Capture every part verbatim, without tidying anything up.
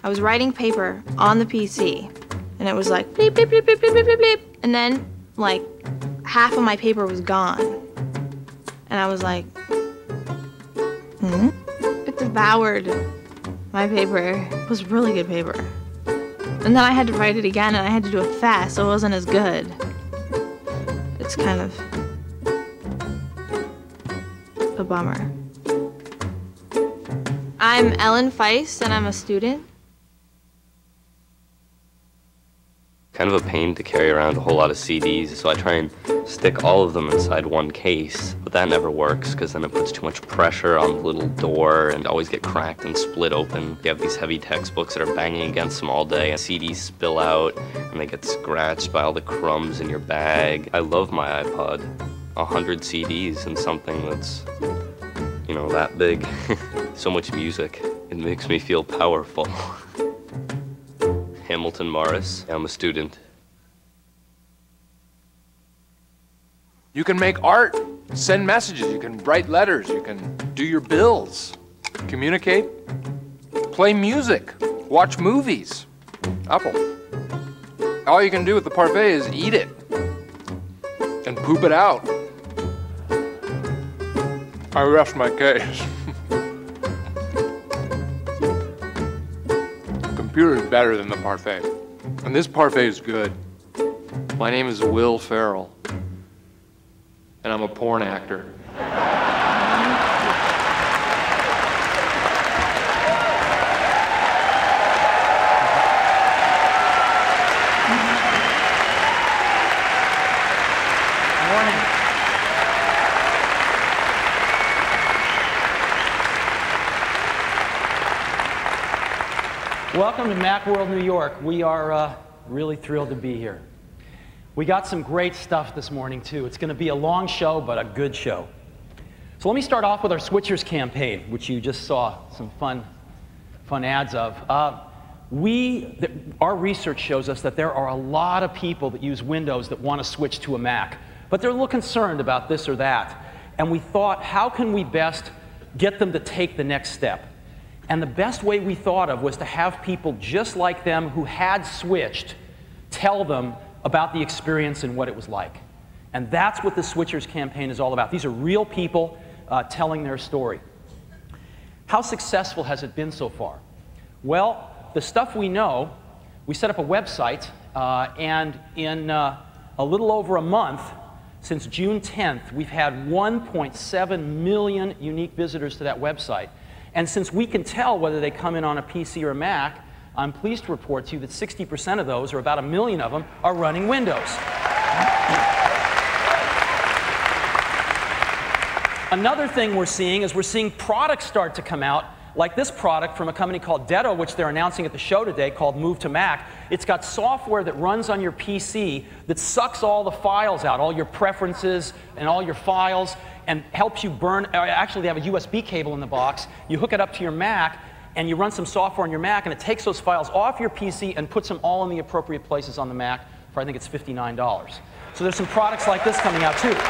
I was writing paper on the P C, and it was like bleep, bleep, bleep, bleep, bleep, bleep, bleep, and then like half of my paper was gone. And I was like, hmm? It devoured my paper. It was really good paper. And then I had to write it again, and I had to do it fast, so it wasn't as good. It's kind of a bummer. I'm Ellen Feist, and I'm a student. Kind of a pain to carry around a whole lot of C Ds, so I try and stick all of them inside one case, but that never works because then it puts too much pressure on the little door and always get cracked and split open. You have these heavy textbooks that are banging against them all day, and C Ds spill out and they get scratched by all the crumbs in your bag. I love my iPod. A hundred C Ds and something that's, you know, that big. So much music. It makes me feel powerful. Hamilton Morris. I'm a student. You can make art, send messages, you can write letters, you can do your bills, communicate, play music, watch movies. Apple. All you can do with the parfait is eat it and poop it out. I rest my case. Computer is better than the parfait. And this parfait is good. My name is Will Ferrell, and I'm a porn actor. Morning. Welcome to Macworld, New York. We are uh, really thrilled to be here. We got some great stuff this morning, too. It's going to be a long show, but a good show. So let me start off with our Switchers campaign, which you just saw some fun, fun ads of. Uh, we, th our research shows us that there are a lot of people that use Windows that want to switch to a Mac, but they're a little concerned about this or that. And we thought, how can we best get them to take the next step? And the best way we thought of was to have people just like them who had switched tell them about the experience and what it was like. And that's what the Switchers campaign is all about. These are real people uh, telling their story. How successful has it been so far? Well, the stuff we know, we set up a website, uh, and in uh, a little over a month, since June tenth, we've had one point seven million unique visitors to that website. And since we can tell whether they come in on a P C or a Mac, I'm pleased to report to you that sixty percent of those, or about a million of them, are running Windows. Another thing we're seeing is we're seeing products start to come out, like this product from a company called Detto, which they're announcing at the show today, called Move to Mac. It's got software that runs on your P C that sucks all the files out, all your preferences and all your files, and helps you burn. Actually, they have a U S B cable in the box. You hook it up to your Mac, and you run some software on your Mac, and it takes those files off your P C and puts them all in the appropriate places on the Mac for, I think it's fifty-nine dollars. So there's some products like this coming out, too.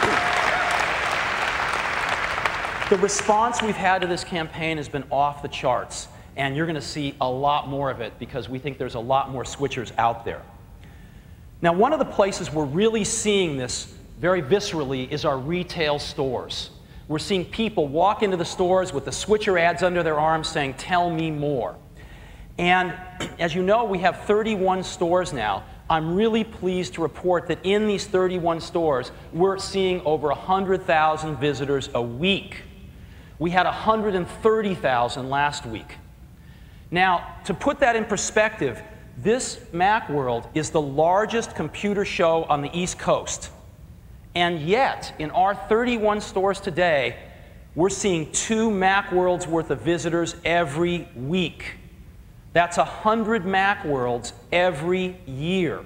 The response we've had to this campaign has been off the charts, and you're going to see a lot more of it because we think there's a lot more switchers out there. Now, one of the places we're really seeing this very viscerally is our retail stores. We're seeing people walk into the stores with the switcher ads under their arms saying, "Tell me more." And as you know, we have thirty-one stores now. I'm really pleased to report that in these thirty-one stores, we're seeing over one hundred thousand visitors a week. We had one hundred thirty thousand last week. Now, to put that in perspective, this Macworld is the largest computer show on the East Coast. And yet, in our thirty-one stores today, we're seeing two Macworlds worth of visitors every week. That's one hundred Macworlds every year.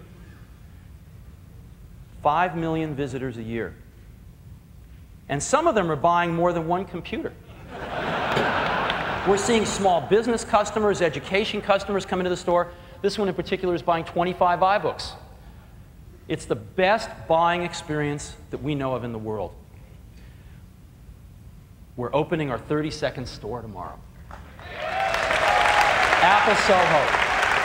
Five million visitors a year. And some of them are buying more than one computer. We're seeing small business customers, education customers come into the store. This one in particular is buying twenty-five iBooks. It's the best buying experience that we know of in the world. We're opening our thirty-second store tomorrow. Apple Soho.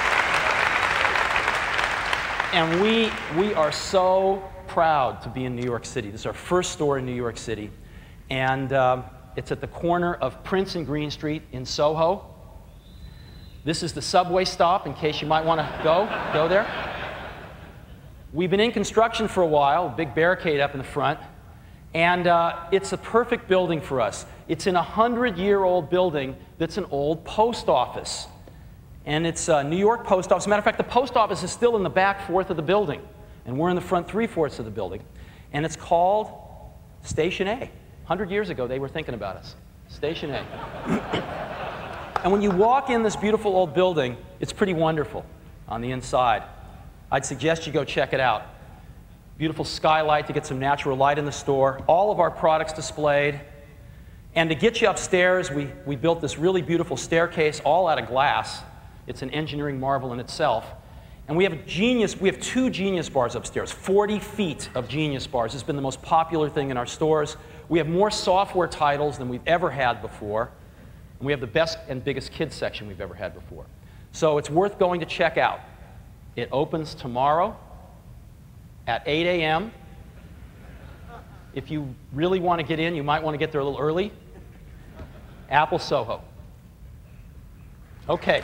And we, we are so proud to be in New York City. This is our first store in New York City. And uh, it's at the corner of Prince and Green Street in Soho. This is the subway stop in case you might want to go, go there. We've been in construction for a while, a big barricade up in the front. And uh, it's a perfect building for us. It's in a hundred-year-old building that's an old post office. And it's a New York post office. As a matter of fact, the post office is still in the back fourth of the building. And we're in the front three-fourths of the building. And it's called Station A. A hundred years ago, they were thinking about us. Station A. And when you walk in this beautiful old building, it's pretty wonderful on the inside. I'd suggest you go check it out. Beautiful skylight to get some natural light in the store. All of our products displayed. And to get you upstairs, we, we built this really beautiful staircase all out of glass. It's an engineering marvel in itself. And we have a genius, we have two Genius bars upstairs, forty feet of Genius bars. It's been the most popular thing in our stores. We have more software titles than we've ever had before. And we have the best and biggest kids section we've ever had before. So it's worth going to check out. It opens tomorrow at eight A M If you really want to get in, you might want to get there a little early. Apple Soho. Okay.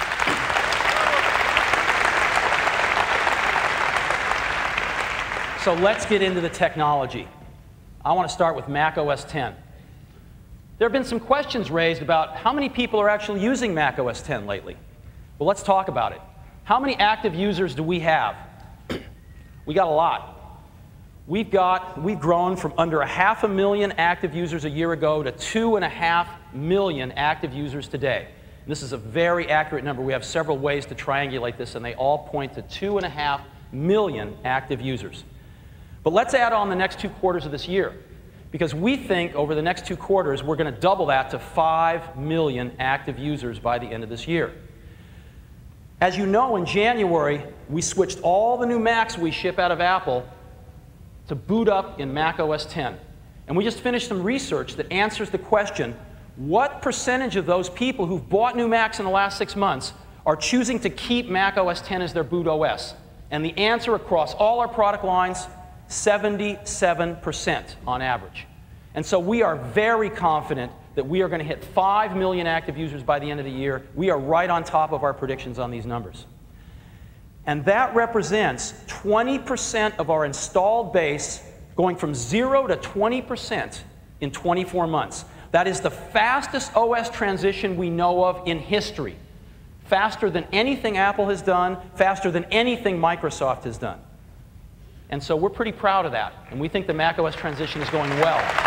So let's get into the technology. I want to start with Mac O S ten. There have been some questions raised about how many people are actually using Mac O S ten lately. Well, let's talk about it. How many active users do we have? We got a lot. We've got, we've grown from under a half a million active users a year ago to two and a half million active users today. And this is a very accurate number. We have several ways to triangulate this, and they all point to two and a half million active users. But let's add on the next two quarters of this year, because we think over the next two quarters we're going to double that to five million active users by the end of this year. As you know, in January, we switched all the new Macs we ship out of Apple to boot up in Mac O S ten. And we just finished some research that answers the question, what percentage of those people who've bought new Macs in the last six months are choosing to keep Mac O S ten as their boot O S? And the answer across all our product lines, seventy-seven percent on average. And so we are very confident that we are going to hit five million active users by the end of the year. We are right on top of our predictions on these numbers. And that represents twenty percent of our installed base going from zero to twenty percent in twenty-four months. That is the fastest O S transition we know of in history. Faster than anything Apple has done, faster than anything Microsoft has done. And so we're pretty proud of that. And we think the Mac O S transition is going well.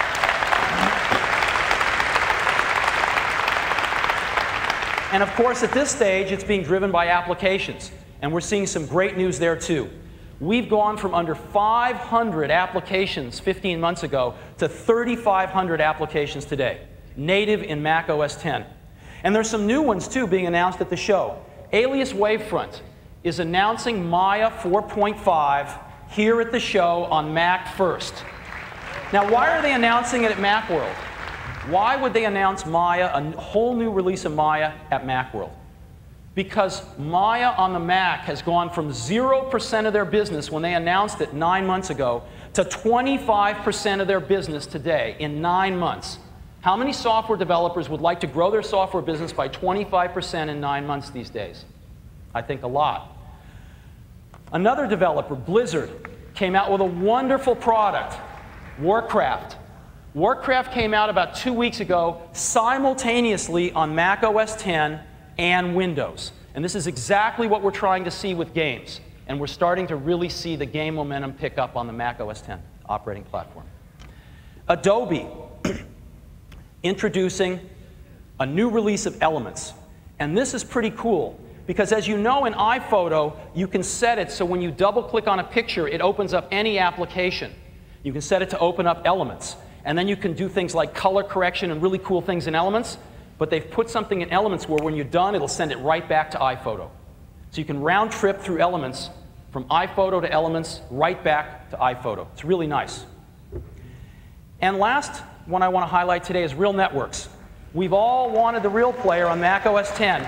And of course, at this stage, it's being driven by applications. And we're seeing some great news there, too. We've gone from under five hundred applications fifteen months ago to thirty-five hundred applications today, native in Mac O S ten. And there's some new ones, too, being announced at the show. Alias Wavefront is announcing Maya four point five here at the show on Mac first. Now, why are they announcing it at Macworld? Why would they announce Maya, a whole new release of Maya, at Macworld? Because Maya on the Mac has gone from zero percent of their business when they announced it nine months ago to twenty-five percent of their business today in nine months. How many software developers would like to grow their software business by twenty-five percent in nine months these days? I think a lot. Another developer, Blizzard, came out with a wonderful product, Warcraft. Warcraft came out about two weeks ago simultaneously on Mac O S ten and Windows. And this is exactly what we're trying to see with games. And we're starting to really see the game momentum pick up on the Mac O S ten operating platform. Adobe introducing a new release of Elements. And this is pretty cool, because as you know, in iPhoto, you can set it so when you double-click on a picture, it opens up any application. You can set it to open up Elements. And then you can do things like color correction and really cool things in Elements. But they've put something in Elements where when you're done, it'll send it right back to iPhoto. So you can round trip through Elements from iPhoto to Elements, right back to iPhoto. It's really nice. And last one I want to highlight today is Real Networks. We've all wanted the Real Player on Mac O S ten.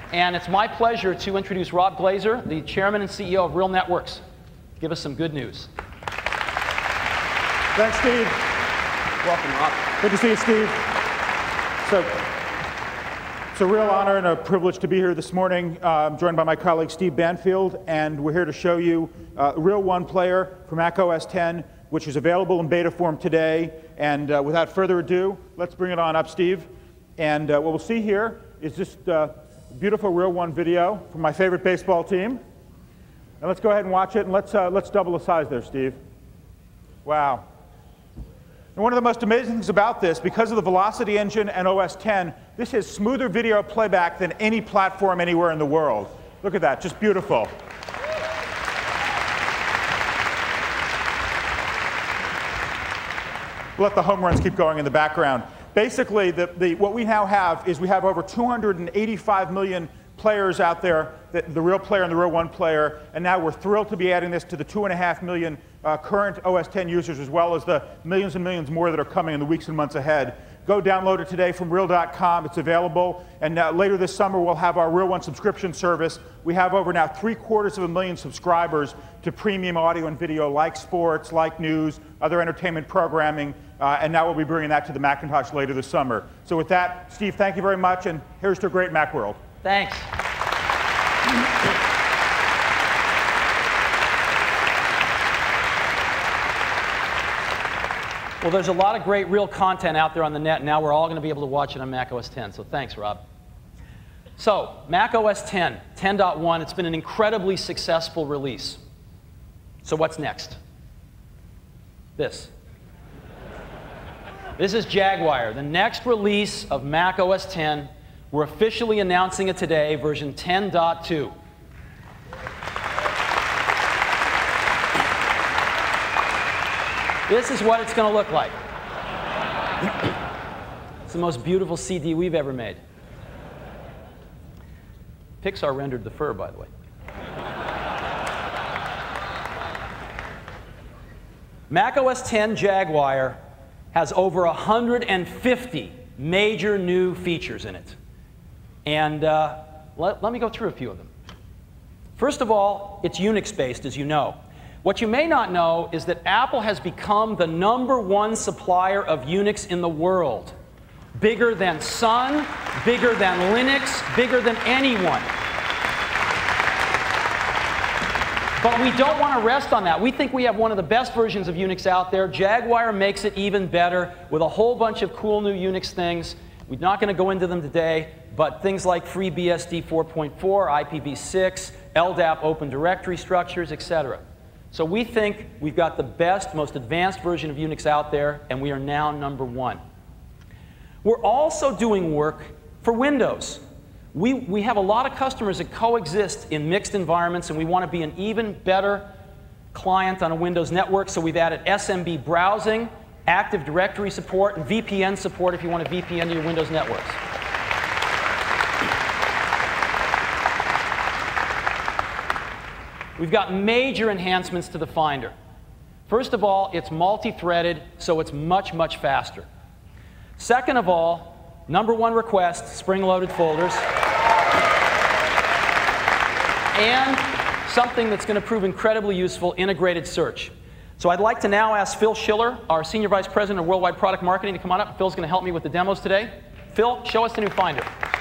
And it's my pleasure to introduce Rob Glazer, the chairman and C E O of Real Networks. Give us some good news. Thanks, Steve. Welcome, Rob. Good to see you, Steve. So, it's a real honor and a privilege to be here this morning. Uh, I'm joined by my colleague Steve Banfield, and we're here to show you uh, Real One Player for Mac O S ten, which is available in beta form today. And uh, without further ado, let's bring it on up, Steve. And uh, what we'll see here is just uh, beautiful Real One video from my favorite baseball team. And let's go ahead and watch it, and let's, uh, let's double the size there, Steve. Wow. And one of the most amazing things about this, because of the Velocity Engine and O S ten, this has smoother video playback than any platform anywhere in the world. Look at that, just beautiful. We'll let the home runs keep going in the background. Basically, the, the, what we now have is we have over two hundred eighty-five million players out there, the, the Real Player and the Real One Player, and now we're thrilled to be adding this to the two and a half million uh, current O S ten users, as well as the millions and millions more that are coming in the weeks and months ahead. Go download it today from real dot com. It's available. And uh, later this summer, we'll have our Real One subscription service. We have over now three quarters of a million subscribers to premium audio and video like sports, like news, other entertainment programming. Uh, and now we'll be bringing that to the Macintosh later this summer. So with that, Steve, thank you very much. And here's to a great Macworld. Thanks. Well, there's a lot of great real content out there on the net. Now we're all going to be able to watch it on Mac O S ten. So thanks, Rob. So Mac O S ten, ten point one, it's been an incredibly successful release. So what's next? This. This is Jaguar, the next release of Mac O S ten. We're officially announcing it today, version ten point two. This is what it's going to look like. It's the most beautiful C D we've ever made. Pixar rendered the fur, by the way. Mac O S ten Jaguar has over one hundred fifty major new features in it. And uh, let, let me go through a few of them. First of all, it's Unix-based, as you know. What you may not know is that Apple has become the number one supplier of Unix in the world. Bigger than Sun, bigger than Linux, bigger than anyone. But we don't want to rest on that. We think we have one of the best versions of Unix out there. Jaguar makes it even better with a whole bunch of cool new Unix things. We're not going to go into them today, but things like FreeBSD four point four, I P v six, L D A P open directory structures, et cetera. So we think we've got the best, most advanced version of Unix out there, and we are now number one. We're also doing work for Windows. We, we have a lot of customers that coexist in mixed environments, and we want to be an even better client on a Windows network, so we've added S M B browsing, Active Directory support, and V P N support if you want to V P N to your Windows networks. We've got major enhancements to the Finder. First of all, it's multi-threaded, so it's much, much faster. Second of all, number one request, spring-loaded folders. And something that's going to prove incredibly useful, integrated search. So I'd like to now ask Phil Schiller, our Senior Vice President of Worldwide Product Marketing, to come on up. Phil's going to help me with the demos today. Phil, show us the new Finder.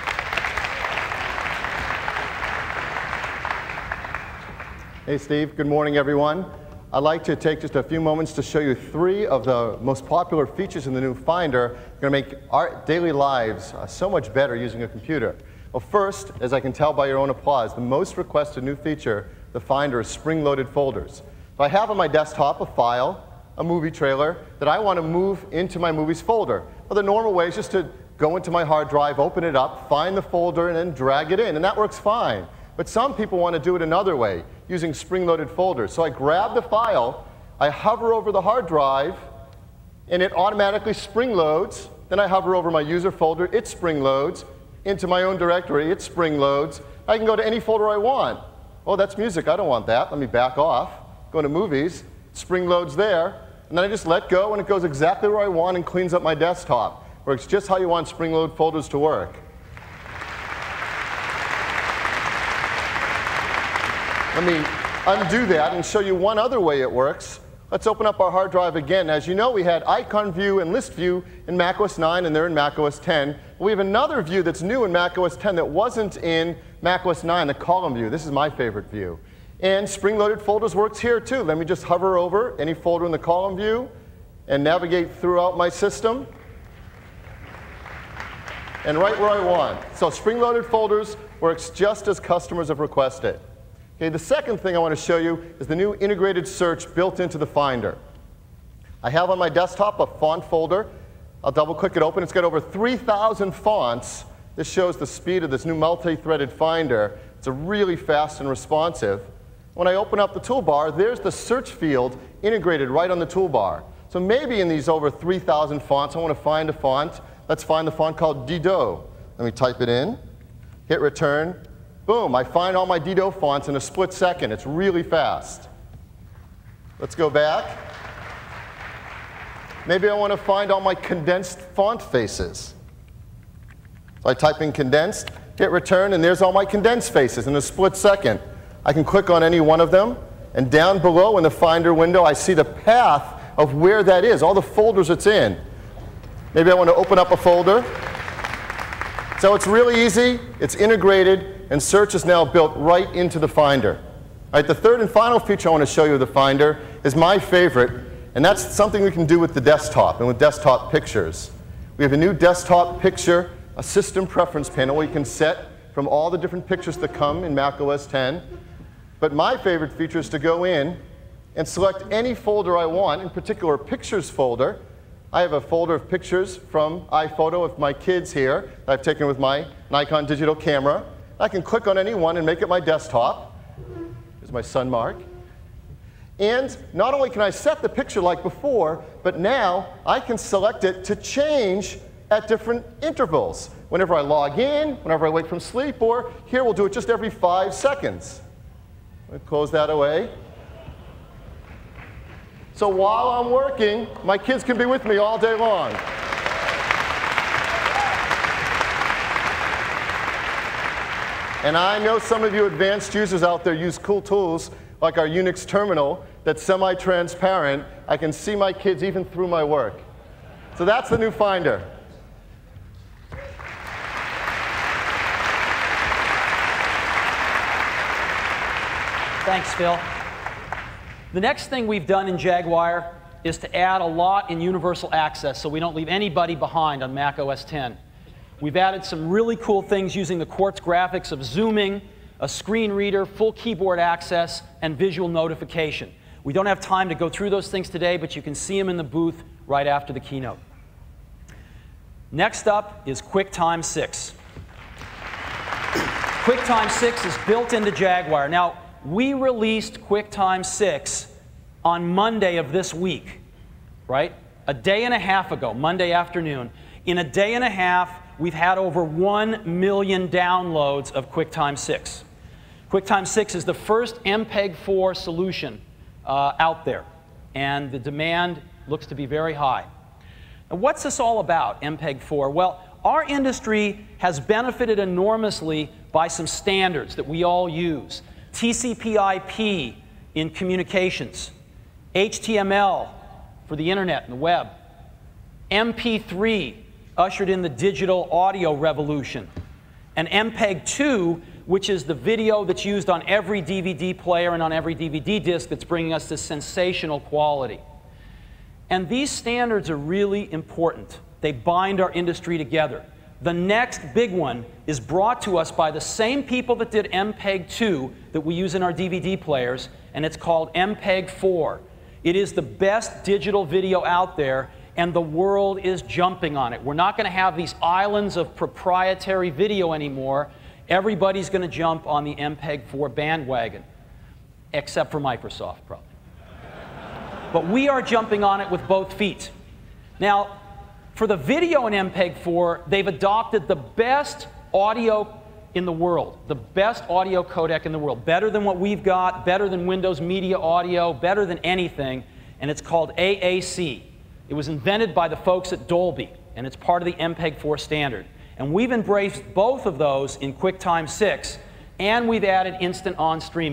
Hey, Steve. Good morning, everyone. I'd like to take just a few moments to show you three of the most popular features in the new Finder. Going to make our daily lives uh, so much better using a computer. Well, first, as I can tell by your own applause, the most requested new feature, the Finder, is spring-loaded folders. So I have on my desktop a file, a movie trailer, that I want to move into my movies folder. Well, the normal way is just to go into my hard drive, open it up, find the folder, and then drag it in, and that works fine. But some people want to do it another way, using spring-loaded folders. So I grab the file, I hover over the hard drive, and it automatically spring-loads. Then I hover over my user folder, it spring-loads. Into my own directory, it spring-loads. I can go to any folder I want. Oh, that's music, I don't want that. Let me back off. Go to movies, spring-loads there, and then I just let go, and it goes exactly where I want and cleans up my desktop. Works just how you want spring-load folders to work. Let me undo that and show you one other way it works. Let's open up our hard drive again. As you know, we had icon view and list view in macOS nine, and they're in macOS ten. We have another view that's new in macOS ten that wasn't in macOS nine, the column view. This is my favorite view. And spring-loaded folders works here too. Let me just hover over any folder in the column view and navigate throughout my system. And right where I want. So spring-loaded folders works just as customers have requested. Okay, the second thing I want to show you is the new integrated search built into the Finder. I have on my desktop a font folder. I'll double-click it open. It's got over three thousand fonts. This shows the speed of this new multi-threaded Finder. It's a really fast and responsive. When I open up the toolbar, there's the search field integrated right on the toolbar. So maybe in these over three thousand fonts, I want to find a font. Let's find the font called Didot. Let me type it in, hit return. Boom, I find all my Didot fonts in a split second. It's really fast. Let's go back. Maybe I want to find all my condensed font faces. So I type in condensed, hit return, and there's all my condensed faces in a split second. I can click on any one of them, and down below in the Finder window, I see the path of where that is, all the folders it's in. Maybe I want to open up a folder. So it's really easy, it's integrated, and search is now built right into the Finder. All right, the third and final feature I want to show you of the Finder is my favorite, and that's something we can do with the desktop and with desktop pictures. We have a new desktop picture, a system preference panel where you can set from all the different pictures that come in macOS ten. But my favorite feature is to go in and select any folder I want, in particular pictures folder. I have a folder of pictures from iPhoto of my kids here that I've taken with my Nikon digital camera. I can click on any one and make it my desktop. Here's my son Mark. And not only can I set the picture like before, but now I can select it to change at different intervals. Whenever I log in, whenever I wake from sleep, or here we'll do it just every five seconds. I'll close that away. So while I'm working, my kids can be with me all day long. And I know some of you advanced users out there use cool tools like our Unix terminal that's semi-transparent. I can see my kids even through my work. So that's the new Finder. Thanks, Phil. The next thing we've done in Jaguar is to add a lot in universal access so we don't leave anybody behind on macOS ten. We've added some really cool things using the Quartz graphics of zooming, a screen reader, full keyboard access, and visual notification. We don't have time to go through those things today, but you can see them in the booth right after the keynote. Next up is QuickTime six. QuickTime six is built into Jaguar. Now, we released QuickTime six on Monday of this week, right? A day and a half ago, Monday afternoon. In a day and a half, we've had over one million downloads of QuickTime six. QuickTime six is the first M P E G four solution uh, out there, and the demand looks to be very high. Now, what's this all about, M P E G four? Well, our industry has benefited enormously by some standards that we all use. T C P I P in communications, H T M L for the internet and the web, M P three ushered in the digital audio revolution, and M P E G two, which is the video that's used on every D V D player and on every D V D disc that's bringing us this sensational quality. And these standards are really important. They bind our industry together. The next big one is brought to us by the same people that did M P E G two that we use in our D V D players, and it's called M P E G four. It is the best digital video out there, and the world is jumping on it. We're not going to have these islands of proprietary video anymore. Everybody's going to jump on the M P E G four bandwagon, except for Microsoft, probably. But we are jumping on it with both feet. Now, for the video in M P E G four, they've adopted the best audio in the world, the best audio codec in the world, better than what we've got, better than Windows Media Audio, better than anything, and it's called A A C. It was invented by the folks at Dolby, and it's part of the M P E G four standard. And we've embraced both of those in QuickTime six, and we've added instant on streaming.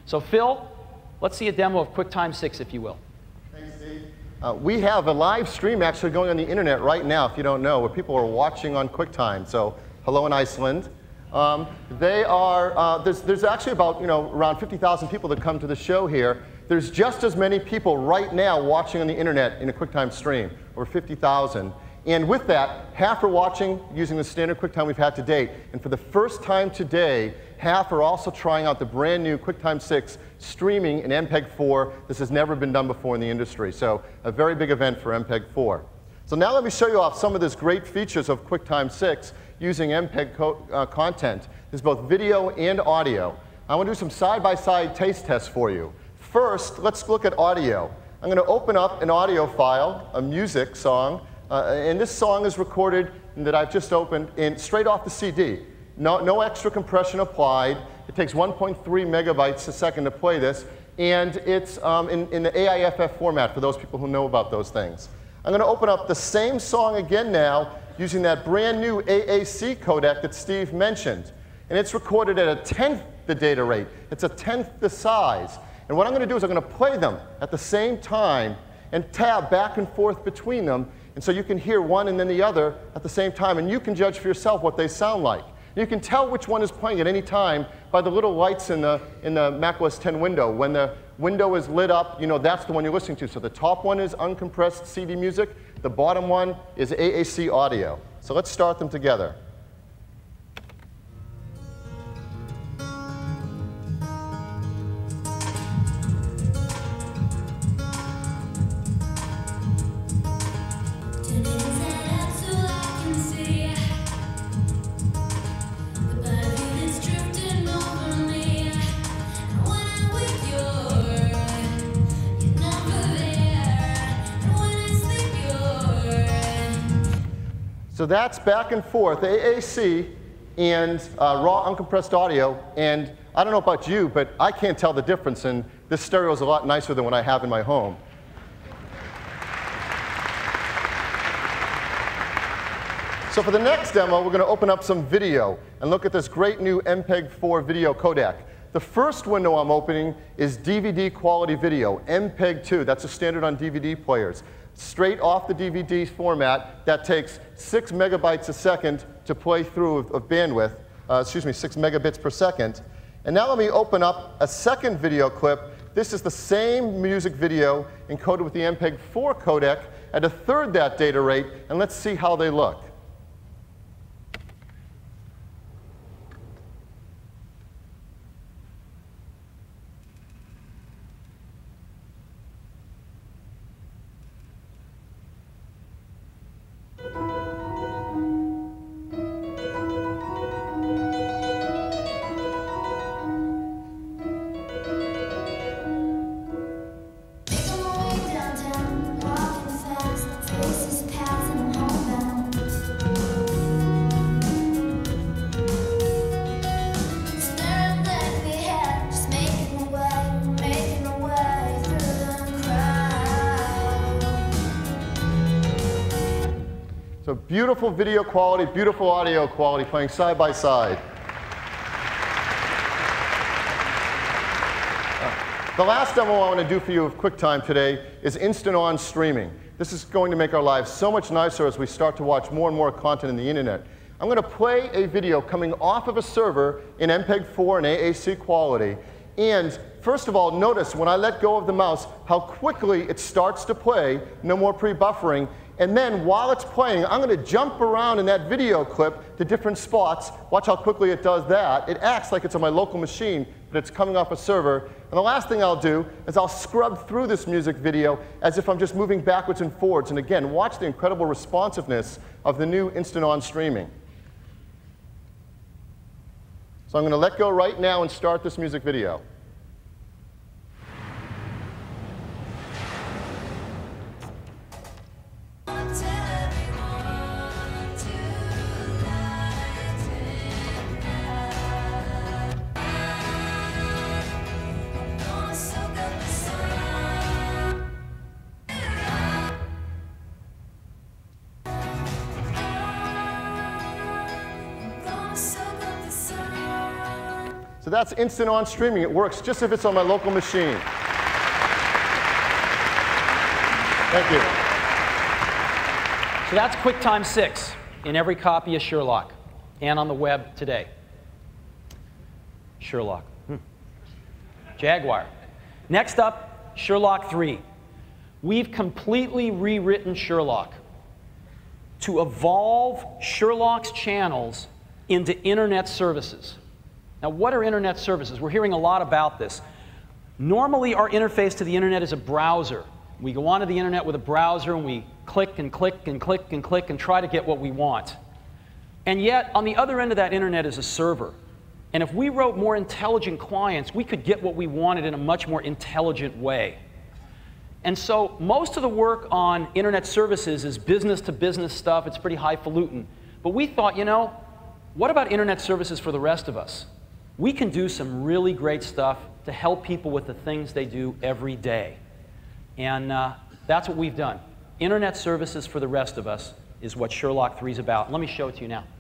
So Phil, let's see a demo of QuickTime six, if you will. Thanks, Steve. Uh, we have a live stream actually going on the internet right now, if you don't know, where people are watching on QuickTime. So hello in Iceland. Um, they are, uh, there's, there's actually about, you know, around fifty thousand people that come to the show here. There's just as many people right now watching on the internet in a QuickTime stream, over fifty thousand. And with that, half are watching using the standard QuickTime we've had to date. And for the first time today, half are also trying out the brand new QuickTime six streaming in M P E G four. This has never been done before in the industry. So a very big event for M P E G four. So now let me show you off some of these great features of QuickTime six using M P E G co uh, content. There's both video and audio. I want to do some side-by-side taste tests for you. First, let's look at audio. I'm going to open up an audio file, a music song. Uh, and this song is recorded that I've just opened in straight off the C D. No, no extra compression applied. It takes one point three megabytes a second to play this. And it's um, in, in the A I F F format for those people who know about those things. I'm going to open up the same song again now using that brand new A A C codec that Steve mentioned. And it's recorded at a tenth the data rate. It's a tenth the size. And what I'm going to do is I'm going to play them at the same time and tab back and forth between them. And so you can hear one and then the other at the same time. And you can judge for yourself what they sound like. You can tell which one is playing at any time by the little lights in the, in the Mac O S ten window. When the window is lit up, you know that's the one you're listening to. So the top one is uncompressed C D music. The bottom one is A A C audio. So let's start them together. So that's back and forth, A A C and uh, raw uncompressed audio. And I don't know about you, but I can't tell the difference. And this stereo is a lot nicer than what I have in my home. So for the next demo, we're going to open up some video and look at this great new M P E G four video codec. The first window I'm opening is D V D quality video, M P E G two. That's a standard on D V D players. Straight off the D V D format that takes six megabytes a second to play through of, of bandwidth, uh, excuse me, six megabits per second. And now let me open up a second video clip. This is the same music video encoded with the M P E G four codec at a third that data rate, and let's see how they look. So beautiful video quality, beautiful audio quality, playing side by side. Uh, the last demo I want to do for you of QuickTime today is instant on streaming. This is going to make our lives so much nicer as we start to watch more and more content in the internet. I'm going to play a video coming off of a server in M P E G four and A A C quality. And first of all, notice when I let go of the mouse how quickly it starts to play, no more pre-buffering. And then while it's playing, I'm going to jump around in that video clip to different spots. Watch how quickly it does that. It acts like it's on my local machine, but it's coming off a server. And the last thing I'll do is I'll scrub through this music video as if I'm just moving backwards and forwards. And again, watch the incredible responsiveness of the new instant on streaming. So I'm going to let go right now and start this music video. So that's instant on streaming. It works just if it's on my local machine. Thank you. So that's QuickTime six in every copy of Sherlock and on the web today. Sherlock. Hmm. Jaguar. Next up, Sherlock three. We've completely rewritten Sherlock to evolve Sherlock's channels into internet services. Now, what are internet services? We're hearing a lot about this. Normally, our interface to the internet is a browser. We go onto the internet with a browser, and we click and click and click and click and try to get what we want. And yet, on the other end of that internet is a server. And if we wrote more intelligent clients, we could get what we wanted in a much more intelligent way. And so most of the work on internet services is business-to-business stuff. It's pretty highfalutin. But we thought, you know, what about internet services for the rest of us? We can do some really great stuff to help people with the things they do every day. And uh, that's what we've done. Internet services for the rest of us is what Sherlock three is about. Let me show it to you now.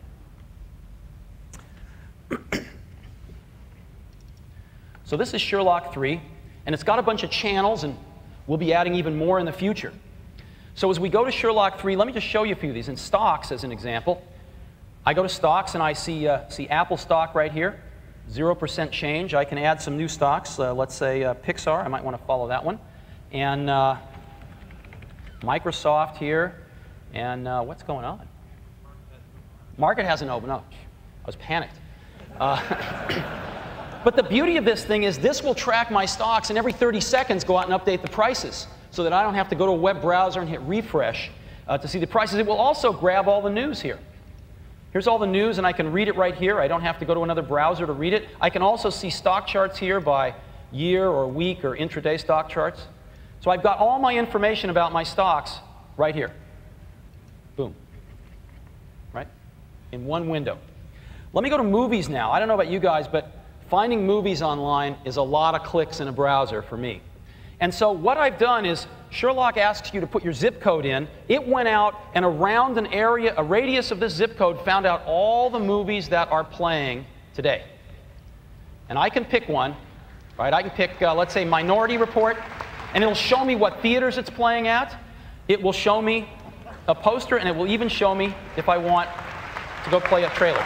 So this is Sherlock three, and it's got a bunch of channels, and we'll be adding even more in the future. So as we go to Sherlock three, let me just show you a few of these. In stocks, as an example, I go to stocks, and I see, uh, see Apple stock right here, zero percent change. I can add some new stocks. Uh, let's say uh, Pixar. I might want to follow that one. And uh, Microsoft here. And uh, what's going on? Market hasn't opened up. I was panicked. Uh, But the beauty of this thing is this will track my stocks, and every thirty seconds go out and update the prices so that I don't have to go to a web browser and hit refresh uh, to see the prices. It will also grab all the news here. Here's all the news, and I can read it right here. I don't have to go to another browser to read it. I can also see stock charts here by year or week or intraday stock charts. So I've got all my information about my stocks right here. Boom. Right? In one window. Let me go to movies now. I don't know about you guys, but finding movies online is a lot of clicks in a browser for me. And so what I've done is Sherlock asks you to put your zip code in. It went out and around an area, a radius of this zip code, found out all the movies that are playing today. And I can pick one. Right? I can pick, uh, let's say, Minority Report, and it'll show me what theaters it's playing at. It will show me a poster, and it will even show me if I want to go play a trailer.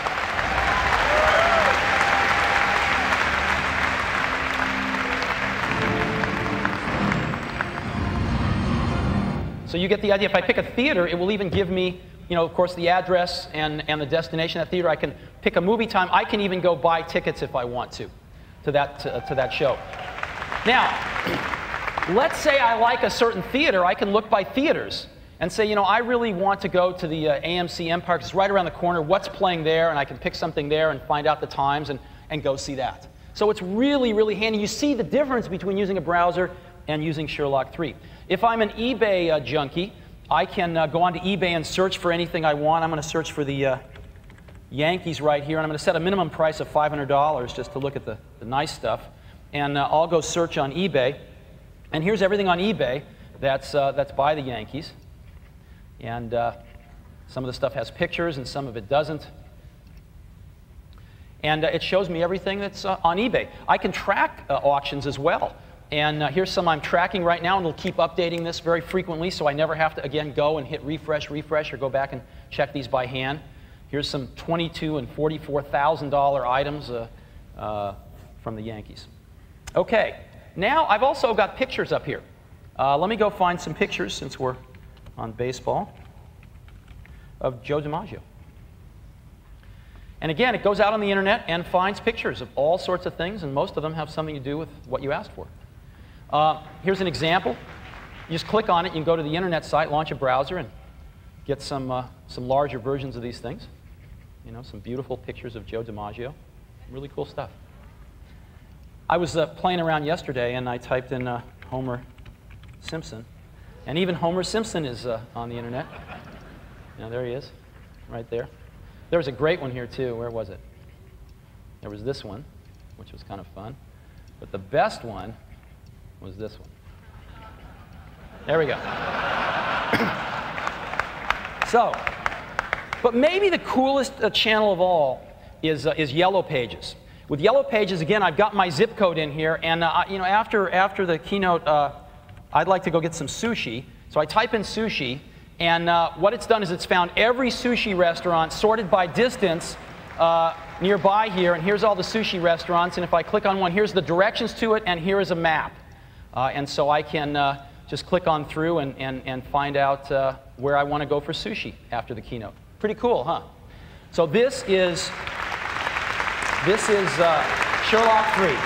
So you get the idea. If I pick a theater, it will even give me, you know, of course, the address and, and the destination of that theater. I can pick a movie time. I can even go buy tickets if I want to, to that, to, to that show. Now, let's say I like a certain theater. I can look by theaters and say, you know, I really want to go to the uh, A M C Empire. It's right around the corner. What's playing there? And I can pick something there and find out the times and, and go see that. So it's really, really handy. You see the difference between using a browser and using Sherlock three. If I'm an eBay uh, junkie, I can uh, go onto eBay and search for anything I want. I'm going to search for the uh, Yankees right here, and I'm going to set a minimum price of five hundred dollars just to look at the, the nice stuff. And uh, I'll go search on eBay. And here's everything on eBay that's, uh, that's by the Yankees. And uh, some of the stuff has pictures, and some of it doesn't. And uh, it shows me everything that's uh, on eBay. I can track uh, auctions as well. And uh, here's some I'm tracking right now, and it'll keep updating this very frequently, so I never have to, again, go and hit refresh, refresh, or go back and check these by hand. Here's some twenty-two thousand and forty-four thousand dollar items uh, uh, from the Yankees. OK, now I've also got pictures up here. Uh, let me go find some pictures, since we're on baseball, of Joe DiMaggio. And again, it goes out on the internet and finds pictures of all sorts of things, and most of them have something to do with what you asked for. Uh, here's an example. You just click on it, you can go to the internet site, launch a browser, and get some, uh, some larger versions of these things. You know, some beautiful pictures of Joe DiMaggio. Really cool stuff. I was uh, playing around yesterday, and I typed in uh, Homer Simpson. And even Homer Simpson is uh, on the internet. Now, there he is, right there. There was a great one here, too. Where was it? There was this one, which was kind of fun. But the best one was this one. There we go. So, but maybe the coolest uh, channel of all is, uh, is Yellow Pages. With Yellow Pages, again, I've got my zip code in here, and uh, you know, after, after the keynote, uh, I'd like to go get some sushi. So I type in sushi, and uh, what it's done is it's found every sushi restaurant sorted by distance uh, nearby here, and here's all the sushi restaurants, and if I click on one, here's the directions to it, and here is a map. Uh, and so I can uh, just click on through and, and, and find out uh, where I want to go for sushi after the keynote. Pretty cool, huh? So this is This is uh, Sherlock three.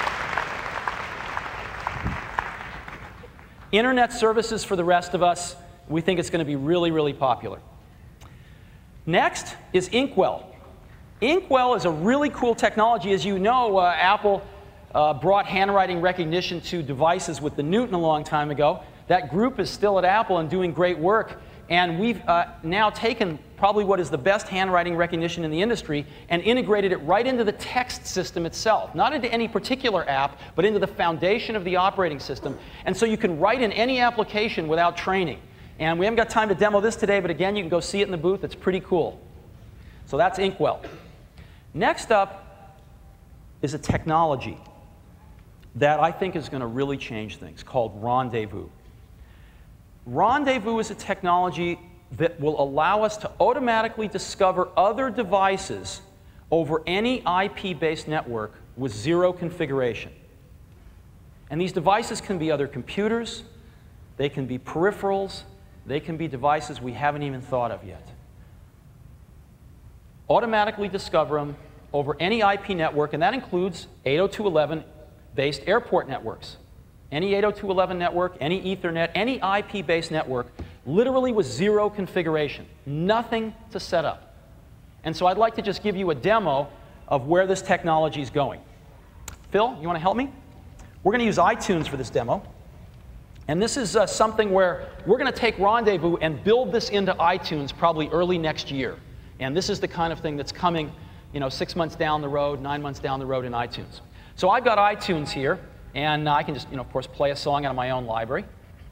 Internet services for the rest of us, we think it's going to be really, really popular. Next is Inkwell. Inkwell is a really cool technology. As you know, uh, Apple uh, brought handwriting recognition to devices with the Newton a long time ago. That group is still at Apple and doing great work. And we've uh, now taken probably what is the best handwriting recognition in the industry and integrated it right into the text system itself. Not into any particular app, but into the foundation of the operating system. And so you can write in any application without training. And we haven't got time to demo this today, but again, you can go see it in the booth. It's pretty cool. So that's Inkwell. Next up is a technology that I think is going to really change things, called Rendezvous. Rendezvous is a technology that will allow us to automatically discover other devices over any I P-based network with zero configuration. And these devices can be other computers, they can be peripherals, they can be devices we haven't even thought of yet. Automatically discover them over any I P network, and that includes eight oh two dot eleven-based airport networks. Any eight oh two dot eleven network, any Ethernet, any I P-based network, literally with zero configuration, nothing to set up. And so I'd like to just give you a demo of where this technology is going. Phil, you want to help me? We're going to use iTunes for this demo. And this is uh, something where we're going to take Rendezvous and build this into iTunes probably early next year. And this is the kind of thing that's coming, you know, six months down the road, nine months down the road in iTunes. So I've got iTunes here. And I can just, you know, of course, play a song out of my own library.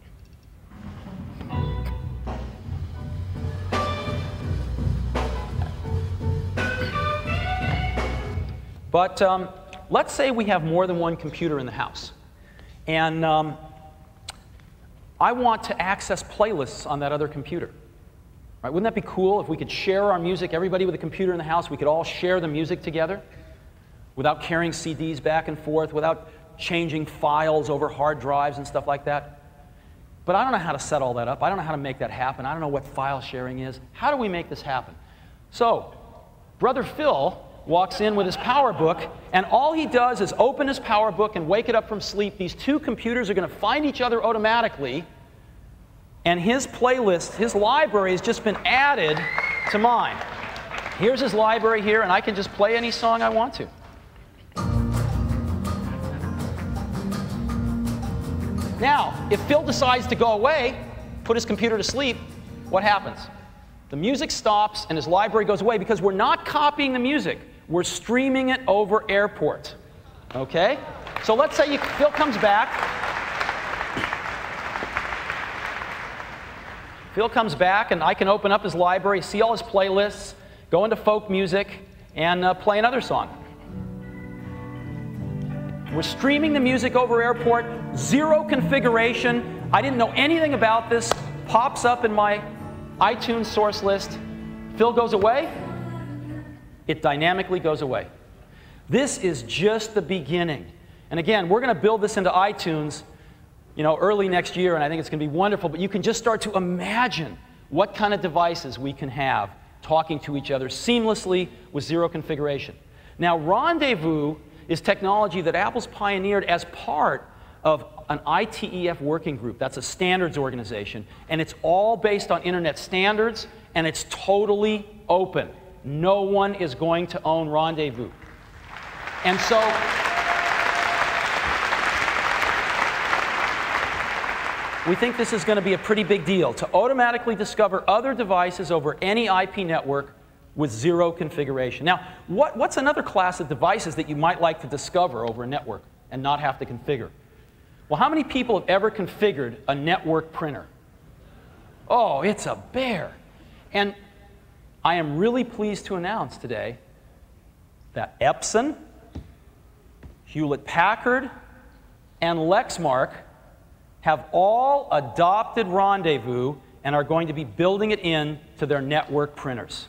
But um, let's say we have more than one computer in the house. And um, I want to access playlists on that other computer. Right? Wouldn't that be cool if we could share our music? Everybody with a computer in the house, we could all share the music together without carrying C Ds back and forth, without changing files over hard drives and stuff like that. But I don't know how to set all that up. I don't know how to make that happen. I don't know what file sharing is. How do we make this happen? So, Brother Phil walks in with his PowerBook, and all he does is open his PowerBook and wake it up from sleep. These two computers are going to find each other automatically, and his playlist, his library has just been added to mine. Here's his library here, and I can just play any song I want to. Now, if Phil decides to go away, put his computer to sleep, what happens? The music stops and his library goes away because we're not copying the music. We're streaming it over airport. Okay? So let's say you, Phil comes back. Phil comes back, and I can open up his library, see all his playlists, go into folk music, and uh, play another song. We're streaming the music over airport, zero configuration. I didn't know anything about this. Pops up in my iTunes source list. Phil goes away. It dynamically goes away. This is just the beginning. And again, we're going to build this into iTunes, you know, early next year, and I think it's going to be wonderful. But you can just start to imagine what kind of devices we can have talking to each other seamlessly with zero configuration. Now, Rendezvous is technology that Apple's pioneered as part of an I T E F working group. That's a standards organization. And it's all based on internet standards, and it's totally open. No one is going to own Rendezvous. And so we think this is going to be a pretty big deal, to automatically discover other devices over any I P network with zero configuration. Now, what, what's another class of devices that you might like to discover over a network and not have to configure? Well, how many people have ever configured a network printer? Oh, it's a bear. And I am really pleased to announce today that Epson Hewlett-Packard, and Lexmark have all adopted Rendezvous and are going to be building it in to their network printers.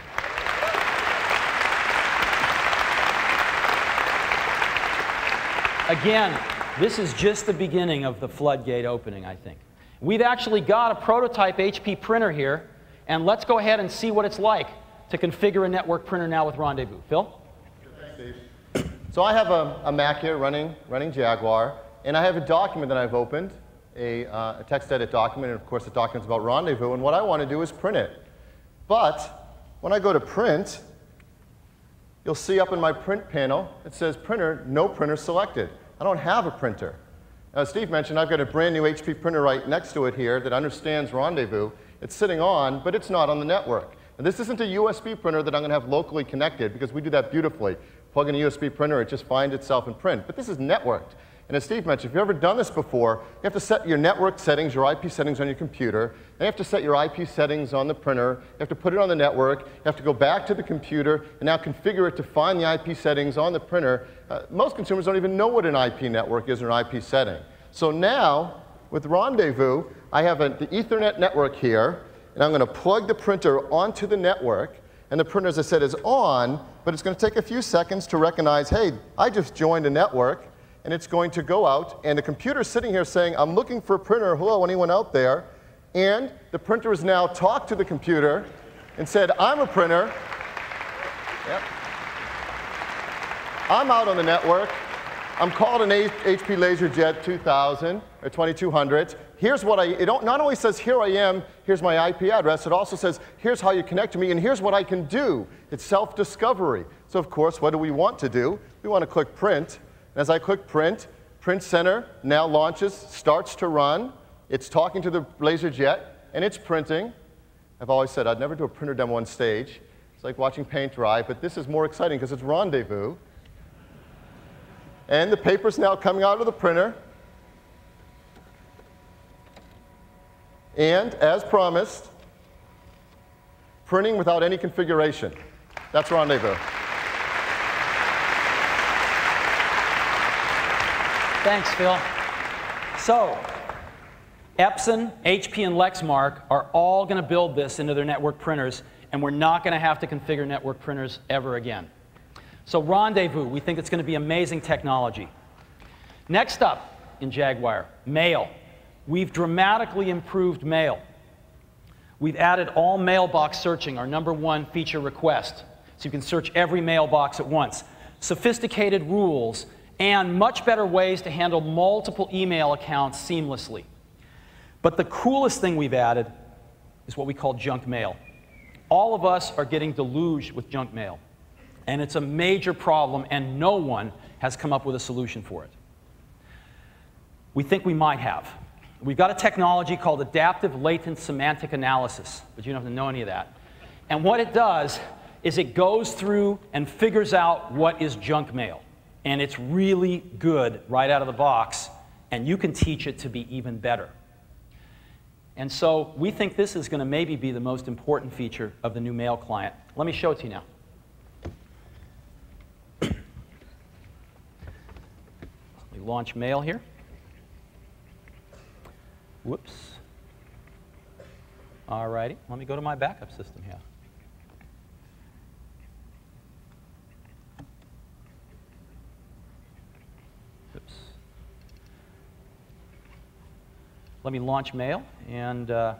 Again, this is just the beginning of the floodgate opening, I think. We've actually got a prototype H P printer here, and let's go ahead and see what it's like to configure a network printer now with Rendezvous. Phil? Thanks, Steve. So I have a, a Mac here running, running Jaguar, and I have a document that I've opened, a, uh, a text edit document, and of course the document's about Rendezvous, and what I want to do is print it. But when I go to print, you'll see up in my print panel, it says printer, no printer selected. I don't have a printer. As Steve mentioned, I've got a brand new H P printer right next to it here that understands Rendezvous. It's sitting on, but it's not on the network. And this isn't a U S B printer that I'm going to have locally connected, because we do that beautifully. Plug in a U S B printer, it just finds itself and print. But this is networked. And as Steve mentioned, if you've ever done this before, you have to set your network settings, your I P settings on your computer. Then you have to set your I P settings on the printer. You have to put it on the network. You have to go back to the computer and now configure it to find the I P settings on the printer. Uh, most consumers don't even know what an I P network is or an I P setting. So now, with Rendezvous, I have a, the Ethernet network here, and I'm going to plug the printer onto the network. And the printer, as I said, is on, but it's going to take a few seconds to recognize, hey, I just joined a network. And it's going to go out, and the computer's sitting here saying, I'm looking for a printer. Hello, anyone out there? And the printer has now talked to the computer and said, I'm a printer. Yep. I'm out on the network. I'm called an H P LaserJet two thousand or twenty-two hundred. Here's what I, it not only says, here I am, here's my I P address, it also says, here's how you connect to me, and here's what I can do. It's self-discovery. So of course, what do we want to do? We want to click print. As I click print, Print Center now launches, starts to run. It's talking to the LaserJet, and it's printing. I've always said I'd never do a printer demo on stage. It's like watching paint dry, but this is more exciting because it's Rendezvous. And the paper's now coming out of the printer. And as promised, printing without any configuration. That's Rendezvous. Thanks, Phil. So, Epson, H P, and Lexmark are all going to build this into their network printers, and we're not going to have to configure network printers ever again. So Rendezvous, we think it's going to be amazing technology. Next up in Jaguar, mail. We've dramatically improved mail. We've added all mailbox searching, our number one feature request. So you can search every mailbox at once. Sophisticated rules, and much better ways to handle multiple email accounts seamlessly. But the coolest thing we've added is what we call junk mail. All of us are getting deluged with junk mail. And it's a major problem, and no one has come up with a solution for it. We think we might have. We've got a technology called adaptive latent semantic analysis, but you don't have to know any of that. And what it does is it goes through and figures out what is junk mail. And it's really good right out of the box, and you can teach it to be even better. And so we think this is going to maybe be the most important feature of the new mail client. Let me show it to you now. Let me launch mail here. Whoops. All righty, let me go to my backup system here. Oops. Let me launch mail, and uh,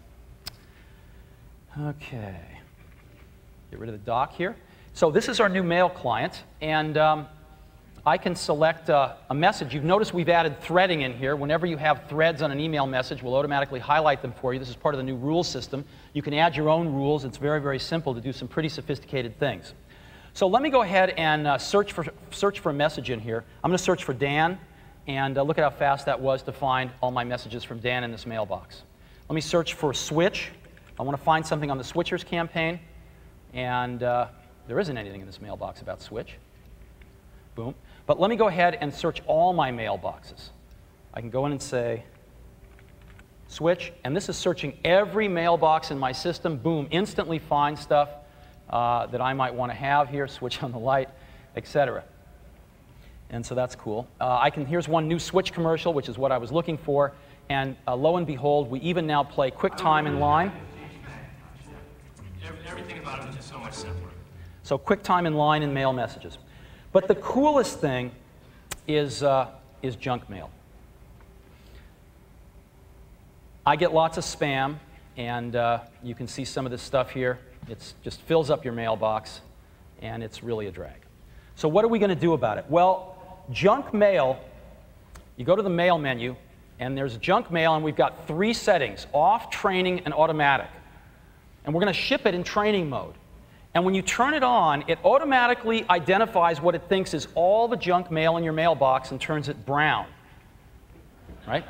okay, get rid of the dock here. So this is our new mail client, and um, I can select uh, a message. You've noticed we've added threading in here. Whenever you have threads on an email message, we'll automatically highlight them for you. This is part of the new rules system. You can add your own rules. It's very, very simple to do some pretty sophisticated things. So let me go ahead and uh, search for search for a message in here. I'm going to search for Dan, and uh, look at how fast that was to find all my messages from Dan in this mailbox. Let me search for switch. I want to find something on the switchers campaign, and uh, there isn't anything in this mailbox about switch. Boom. But let me go ahead and search all my mailboxes. I can go in and say switch, and this is searching every mailbox in my system. Boom, instantly find stuff uh, that I might want to have here, switch on the light, et cetera. And so that's cool. Uh, I can, here's one new Switch commercial, which is what I was looking for. And uh, lo and behold, we even now play QuickTime in line. Everything about it is just so much simpler. So QuickTime in line and mail messages. But the coolest thing is, uh, is junk mail. I get lots of spam, and uh, you can see some of this stuff here. It just fills up your mailbox, and it's really a drag. So what are we going to do about it? Well, junk mail, you go to the mail menu, and there's junk mail, and we've got three settings: off, training, and automatic. And we're going to ship it in training mode. And when you turn it on, it automatically identifies what it thinks is all the junk mail in your mailbox and turns it brown. Right?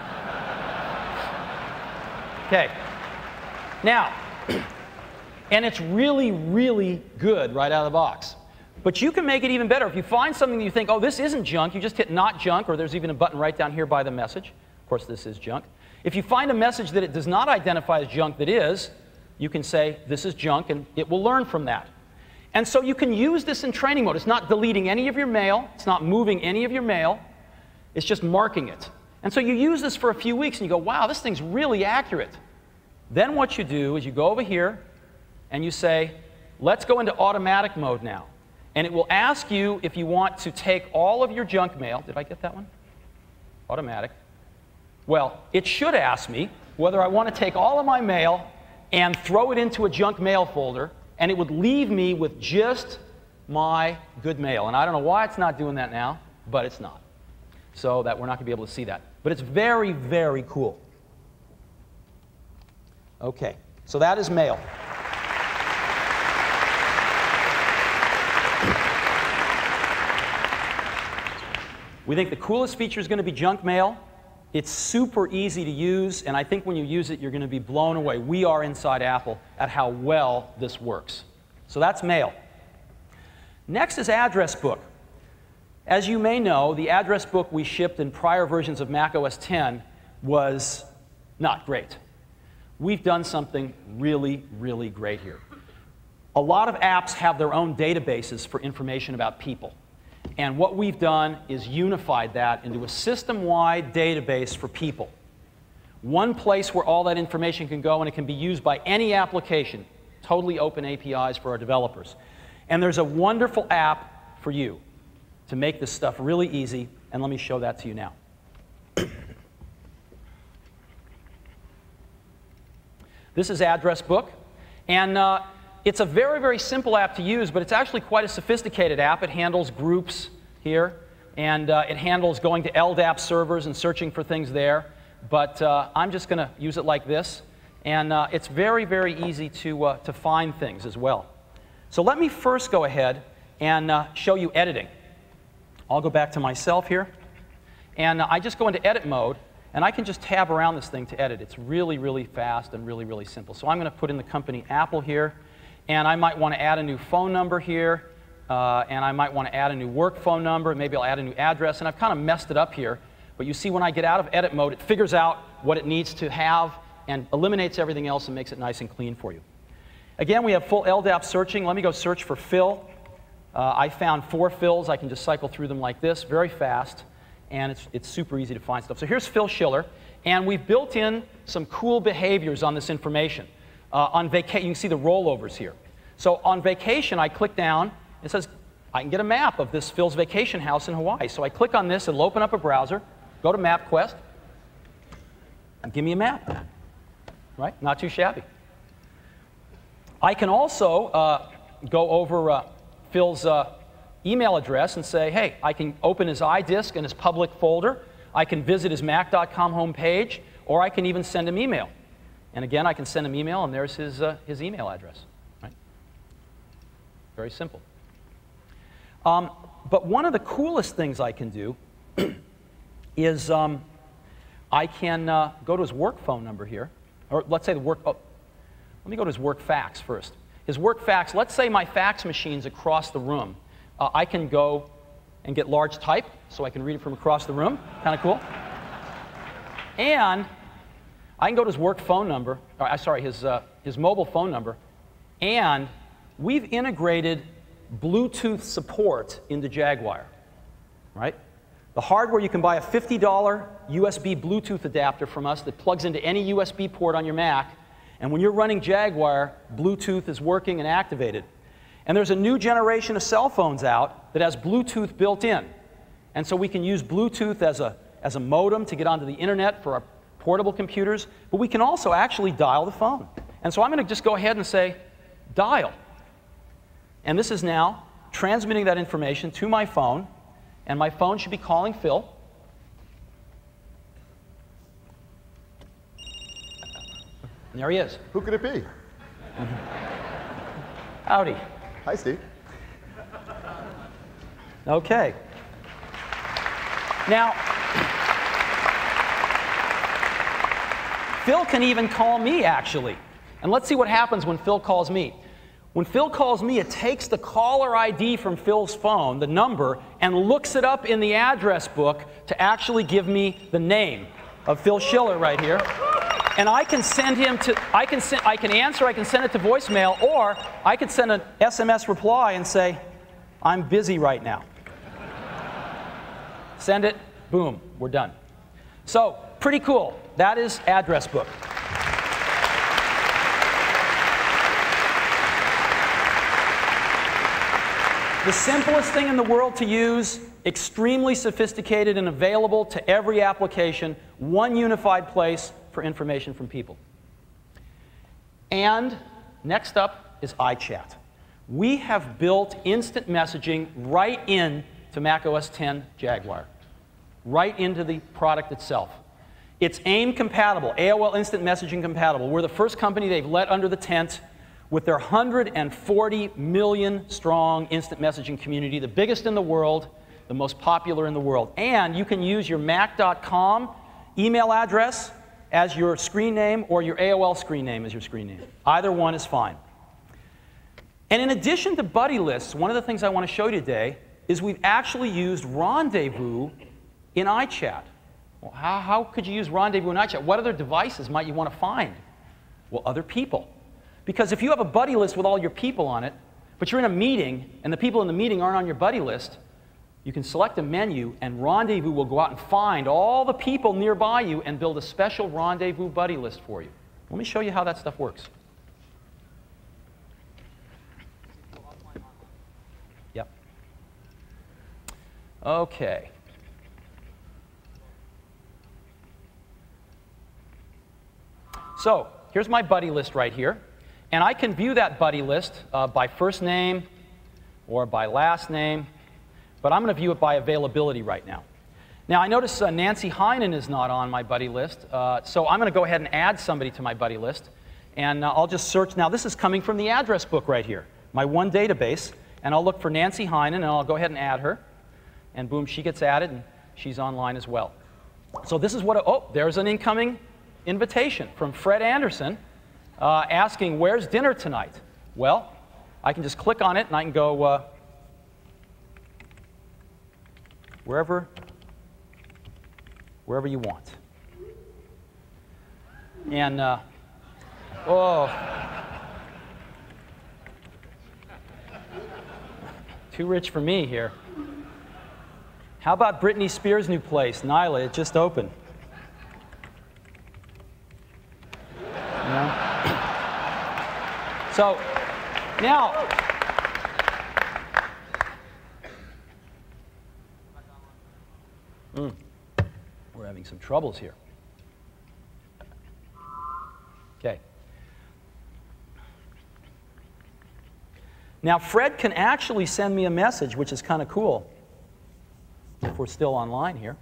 Okay. Now, and it's really, really good right out of the box. But you can make it even better. If you find something that you think, oh, this isn't junk, you just hit not junk, or there's even a button right down here by the message. Of course, this is junk. If you find a message that it does not identify as junk that is, you can say, this is junk, and it will learn from that. And so you can use this in training mode. It's not deleting any of your mail. It's not moving any of your mail. It's just marking it. And so you use this for a few weeks, and you go, wow, this thing's really accurate. Then what you do is you go over here, and you say, let's go into automatic mode now. And it will ask you if you want to take all of your junk mail. Did I get that one? Automatic. Well, it should ask me whether I want to take all of my mail and throw it into a junk mail folder, and it would leave me with just my good mail. And I don't know why it's not doing that now, but it's not. So that we're not going to be able to see that. But it's very, very cool. Okay, so that is mail. We think the coolest feature is going to be junk mail. It's super easy to use, and I think when you use it, you're going to be blown away. We are inside Apple at how well this works. So that's mail. Next is address book. As you may know, the address book we shipped in prior versions of Mac O S ten was not great. We've done something really, really great here. A lot of apps have their own databases for information about people. And what we've done is unified that into a system-wide database for people. One place where all that information can go, and it can be used by any application. Totally open A P Is for our developers. And there's a wonderful app for you to make this stuff really easy, and let me show that to you now. This is Address Book, and uh, it's a very, very simple app to use, but it's actually quite a sophisticated app. It handles groups here, and uh, it handles going to L D A P servers and searching for things there. But uh, I'm just going to use it like this, and uh, it's very, very easy to, uh, to find things as well. So let me first go ahead and uh, show you editing. I'll go back to myself here, and uh, I just go into edit mode, and I can just tab around this thing to edit. It's really, really fast and really, really simple. So I'm going to put in the company Apple here. And I might want to add a new phone number here, uh, and I might want to add a new work phone number, maybe I'll add a new address, and I've kind of messed it up here. But you see when I get out of edit mode, it figures out what it needs to have and eliminates everything else and makes it nice and clean for you. Again, we have full L D A P searching. Let me go search for Phil. Uh, I found four Phils. I can just cycle through them like this, very fast, and it's, it's super easy to find stuff. So here's Phil Schiller, and we've built in some cool behaviors on this information. Uh, on vacation, you can see the rollovers here. So on vacation, I click down. It says I can get a map of this Phil's vacation house in Hawaii. So I click on this. It'll open up a browser. Go to MapQuest. And give me a map. Right? Not too shabby. I can also uh, go over uh, Phil's uh, email address and say, hey, I can open his iDisk in his public folder. I can visit his Mac dot com homepage, or I can even send him email. And again, I can send him email, and there's his, uh, his email address. Right? Very simple. Um, but one of the coolest things I can do is um, I can uh, go to his work phone number here. Or let's say the work, oh, let me go to his work fax first. His work fax, let's say my fax machine's across the room. Uh, I can go and get large type, so I can read it from across the room. Kind of cool. And I can go to his work phone number, or, sorry, his, uh, his mobile phone number, and we've integrated Bluetooth support into Jaguar. right? The hardware, you can buy a fifty dollar U S B Bluetooth adapter from us that plugs into any U S B port on your Mac, and when you're running Jaguar, Bluetooth is working and activated. And there's a new generation of cell phones out that has Bluetooth built in. And so we can use Bluetooth as a, as a modem to get onto the internet for our portable computers, but we can also actually dial the phone. And so I'm going to just go ahead and say, dial. And this is now transmitting that information to my phone, and my phone should be calling Phil. And there he is. Who could it be? Howdy. Hi, Steve. Okay. Now, Phil can even call me, actually. And let's see what happens when Phil calls me. When Phil calls me, it takes the caller I D from Phil's phone, the number, and looks it up in the address book to actually give me the name of Phil Schiller right here. And I can send him to, I can, send, I can answer, I can send it to voicemail, or I could send an S M S reply and say, I'm busy right now. Send it, boom, we're done. So, pretty cool. That is address book. The simplest thing in the world to use, extremely sophisticated and available to every application, one unified place for information from people. And next up is iChat. We have built instant messaging right into Mac O S ten Jaguar, right into the product itself. It's AIM compatible, A O L Instant Messaging compatible. We're the first company they've let under the tent with their one hundred forty million strong instant messaging community, the biggest in the world, the most popular in the world. And you can use your Mac dot com email address as your screen name or your A O L screen name as your screen name. Either one is fine. And in addition to buddy lists, one of the things I want to show you today is we've actually used Rendezvous in iChat. Well, how, how could you use Rendezvous in iChat? What other devices might you want to find? Well, other people. Because if you have a buddy list with all your people on it, but you're in a meeting and the people in the meeting aren't on your buddy list, you can select a menu and Rendezvous will go out and find all the people nearby you and build a special Rendezvous buddy list for you. Let me show you how that stuff works. Yep. Okay. So here's my buddy list right here. And I can view that buddy list uh, by first name or by last name. But I'm going to view it by availability right now. Now, I notice uh, Nancy Heinen is not on my buddy list. Uh, so I'm going to go ahead and add somebody to my buddy list. And uh, I'll just search. Now, this is coming from the address book right here, my one database. And I'll look for Nancy Heinen, and I'll go ahead and add her. And boom, she gets added, and she's online as well. So this is what, a, oh, there's an incoming invitation from Fred Anderson uh, asking, where's dinner tonight? Well, I can just click on it, and I can go uh, wherever, wherever you want. And, uh, oh, too rich for me here. How about Britney Spears' new place, Nyla? It just opened. You know? So, now, mm, we're having some troubles here. Okay. Now, Fred can actually send me a message, which is kind of cool, if we're still online here.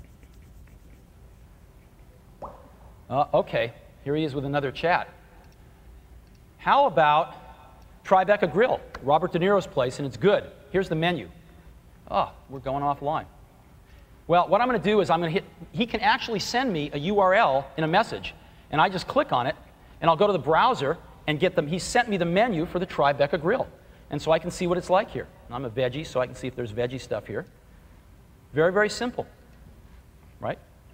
Uh, okay, here he is with another chat. How about Tribeca Grill, Robert De Niro's place, and it's good. Here's the menu. Oh, we're going offline. Well, what I'm going to do is I'm going to hit, he can actually send me a U R L in a message, and I just click on it, and I'll go to the browser and get them. He sent me the menu for the Tribeca Grill. And so I can see what it's like here. I'm a veggie, so I can see if there's veggie stuff here. Very, very simple, right?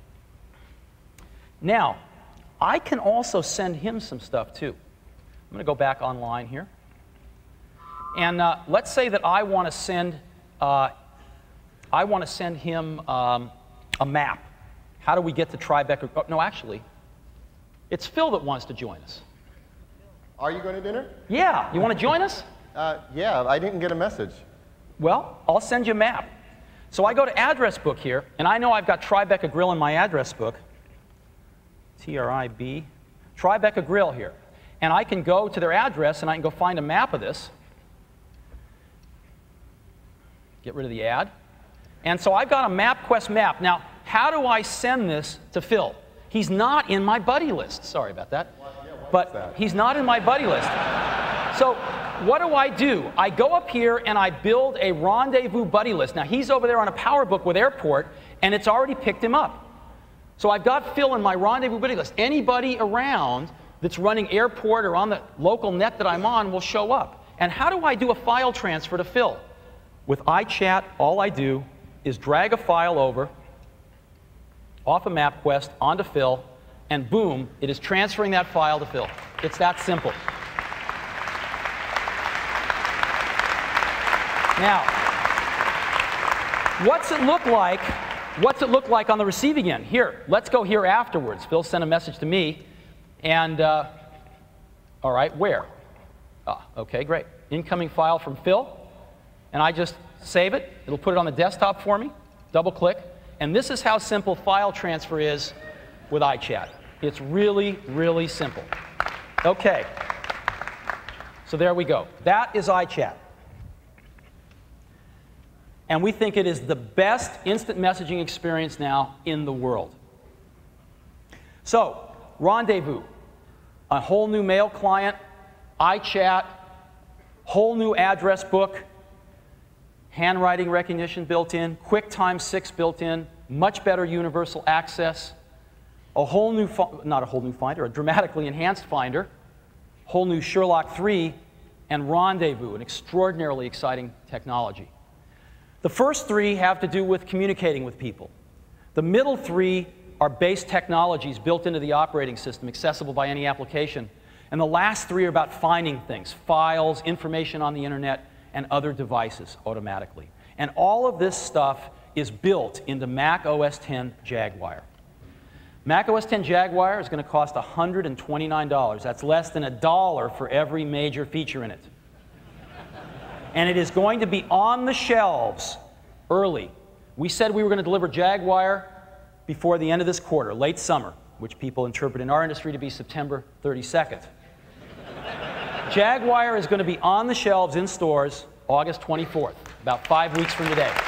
Now, I can also send him some stuff, too. I'm going to go back online here. And uh, let's say that I want to send, uh, I want to send him um, a map. How do we get to Tribeca? Oh, no, actually, it's Phil that wants to join us. Are you going to dinner? Yeah. You want to join us? Uh, yeah, I didn't get a message. Well, I'll send you a map. So I go to address book here, and I know I've got Tribeca Grill in my address book. T R I B. Tribeca Grill here. And I can go to their address, and I can go find a map of this. Get rid of the ad. And so I've got a MapQuest map. Now, how do I send this to Phil? He's not in my buddy list. Sorry about that. But he's not in my buddy list. So what do I do? I go up here and I build a rendezvous buddy list. Now, he's over there on a PowerBook with Airport, and it's already picked him up. So I've got Phil in my rendezvous buddy list. Anybody around that's running Airport or on the local net that I'm on will show up. And how do I do a file transfer to Phil? With iChat, all I do is drag a file over off of MapQuest onto Phil, and boom, it is transferring that file to Phil. It's that simple. Now, what's it look like? What's it look like on the receiving end? Here, let's go here afterwards. Phil sent a message to me, and uh, all right, where? Ah, okay, great. Incoming file from Phil, and I just save it. It'll put it on the desktop for me. Double click, and this is how simple file transfer is with iChat. It's really, really simple. Okay, so there we go. That is iChat. And we think it is the best instant messaging experience now in the world. So, Rendezvous, a whole new mail client, iChat, whole new address book, handwriting recognition built in, QuickTime six built in, much better universal access, a whole new, not a whole new Finder, a dramatically enhanced Finder, whole new Sherlock three, and Rendezvous, an extraordinarily exciting technology. The first three have to do with communicating with people. The middle three are base technologies built into the operating system, accessible by any application. And the last three are about finding things, files, information on the internet, and other devices automatically. And all of this stuff is built into Mac O S ten Jaguar. Mac O S ten Jaguar is going to cost one hundred twenty-nine dollars. That's less than a dollar for every major feature in it. And it is going to be on the shelves early. We said we were going to deliver Jaguar before the end of this quarter, late summer, which people interpret in our industry to be September thirty-second. Jaguar is going to be on the shelves in stores August twenty-fourth, about five weeks from today.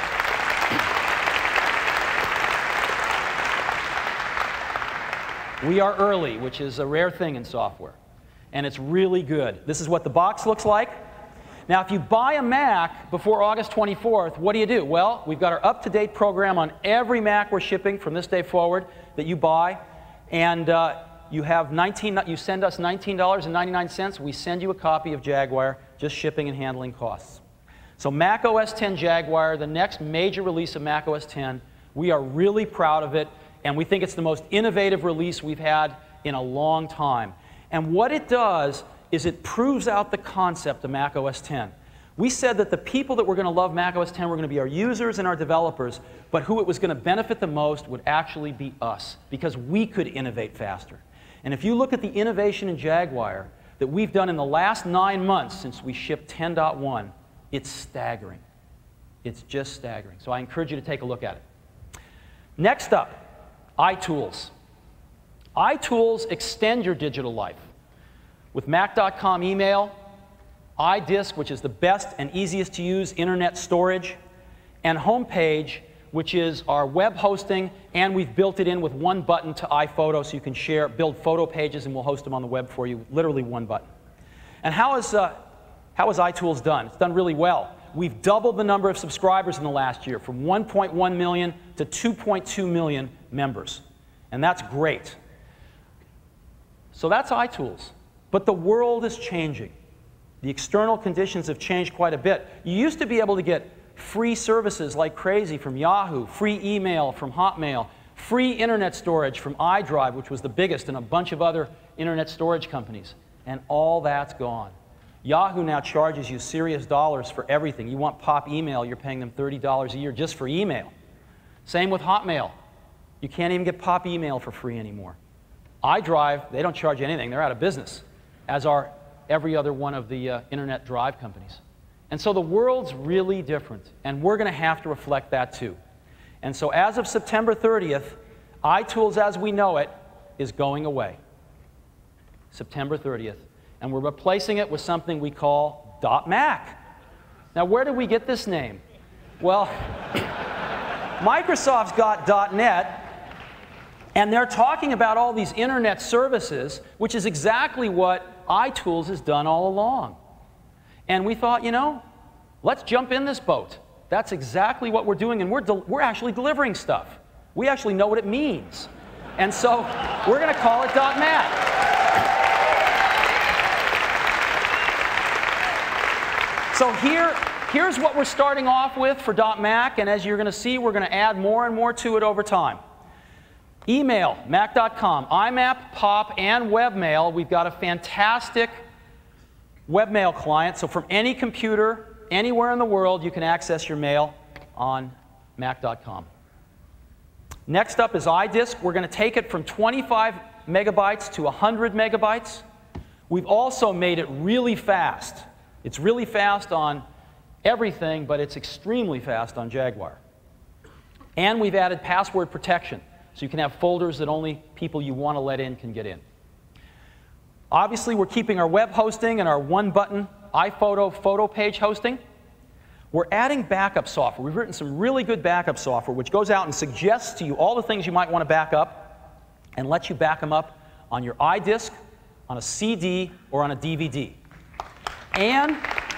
We are early, which is a rare thing in software, and it's really good. This is what the box looks like. Now, if you buy a Mac before August twenty-fourth, what do you do? Well, we've got our up-to-date program on every Mac we're shipping from this day forward that you buy, and uh, you have nineteen. You send us nineteen dollars and ninety-nine cents. We send you a copy of Jaguar, just shipping and handling costs. So Mac O S ten Jaguar, the next major release of Mac O S ten. We are really proud of it, and we think it's the most innovative release we've had in a long time. And what it does is it proves out the concept of Mac O S ten. We said that the people that were going to love Mac O S ten were going to be our users and our developers, but who it was going to benefit the most would actually be us, because we could innovate faster. And if you look at the innovation in Jaguar that we've done in the last nine months since we shipped ten point one, it's staggering. It's just staggering. So I encourage you to take a look at it. Next up, iTools. iTools extend your digital life. With Mac dot com email, iDisk, which is the best and easiest to use internet storage, and Homepage, which is our web hosting, and we've built it in with one button to iPhoto, so you can share, build photo pages, and we'll host them on the web for you, literally one button. And how is, uh, how is iTools done? It's done really well. We've doubled the number of subscribers in the last year, from one point one million to two point two million members. And that's great. So that's iTools. But the world is changing. The external conditions have changed quite a bit. You used to be able to get free services like crazy from Yahoo, free email from Hotmail, free internet storage from iDrive, which was the biggest, and a bunch of other internet storage companies. And all that's gone. Yahoo now charges you serious dollars for everything. You want pop email, you're paying them thirty dollars a year just for email. Same with Hotmail. You can't even get pop email for free anymore. iDrive, they don't charge you anything. They're out of business, as are every other one of the uh, internet drive companies. And so the world's really different, and we're going to have to reflect that too. And so as of September thirtieth, iTools as we know it is going away. September thirtieth. And we're replacing it with something we call .Mac. Now, where did we get this name? Well, Microsoft's got .net, and they're talking about all these internet services, which is exactly what iTools has done all along. And we thought, you know, let's jump in this boat. That's exactly what we're doing, and we're, we're actually delivering stuff. We actually know what it means. And so we're going to call it .Mac. So here, here's what we're starting off with for .Mac, and as you're going to see, we're going to add more and more to it over time. Email, mac dot com, I map, Pop, and Webmail. We've got a fantastic webmail client, so from any computer, anywhere in the world, you can access your mail on mac dot com. Next up is iDisk. We're going to take it from twenty-five megabytes to one hundred megabytes. We've also made it really fast. It's really fast on everything, but it's extremely fast on Jaguar. And we've added password protection, so you can have folders that only people you want to let in can get in. Obviously, we're keeping our web hosting and our one-button iPhoto photo page hosting. We're adding backup software. We've written some really good backup software which goes out and suggests to you all the things you might want to back up and lets you back them up on your iDisk, on a C D, or on a D V D. And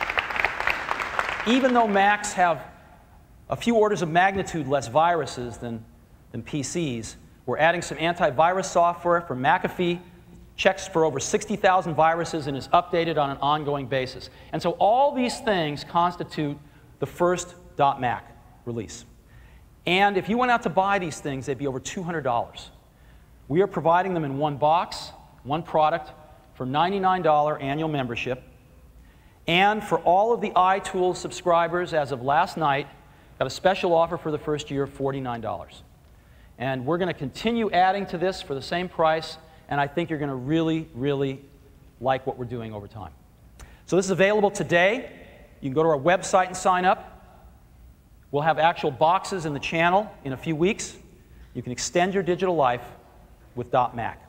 even though Macs have a few orders of magnitude less viruses than, than P Cs, we're adding some antivirus software from McAfee, checks for over sixty thousand viruses, and is updated on an ongoing basis. And so all these things constitute the first .Mac release. And if you went out to buy these things, they'd be over two hundred dollars. We are providing them in one box, one product, for ninety-nine dollar annual membership. And for all of the iTools subscribers, as of last night, got a special offer for the first year of forty-nine dollars. And we're going to continue adding to this for the same price, and I think you're going to really, really like what we're doing over time. So this is available today. You can go to our website and sign up. We'll have actual boxes in the channel in a few weeks. You can extend your digital life with .Mac.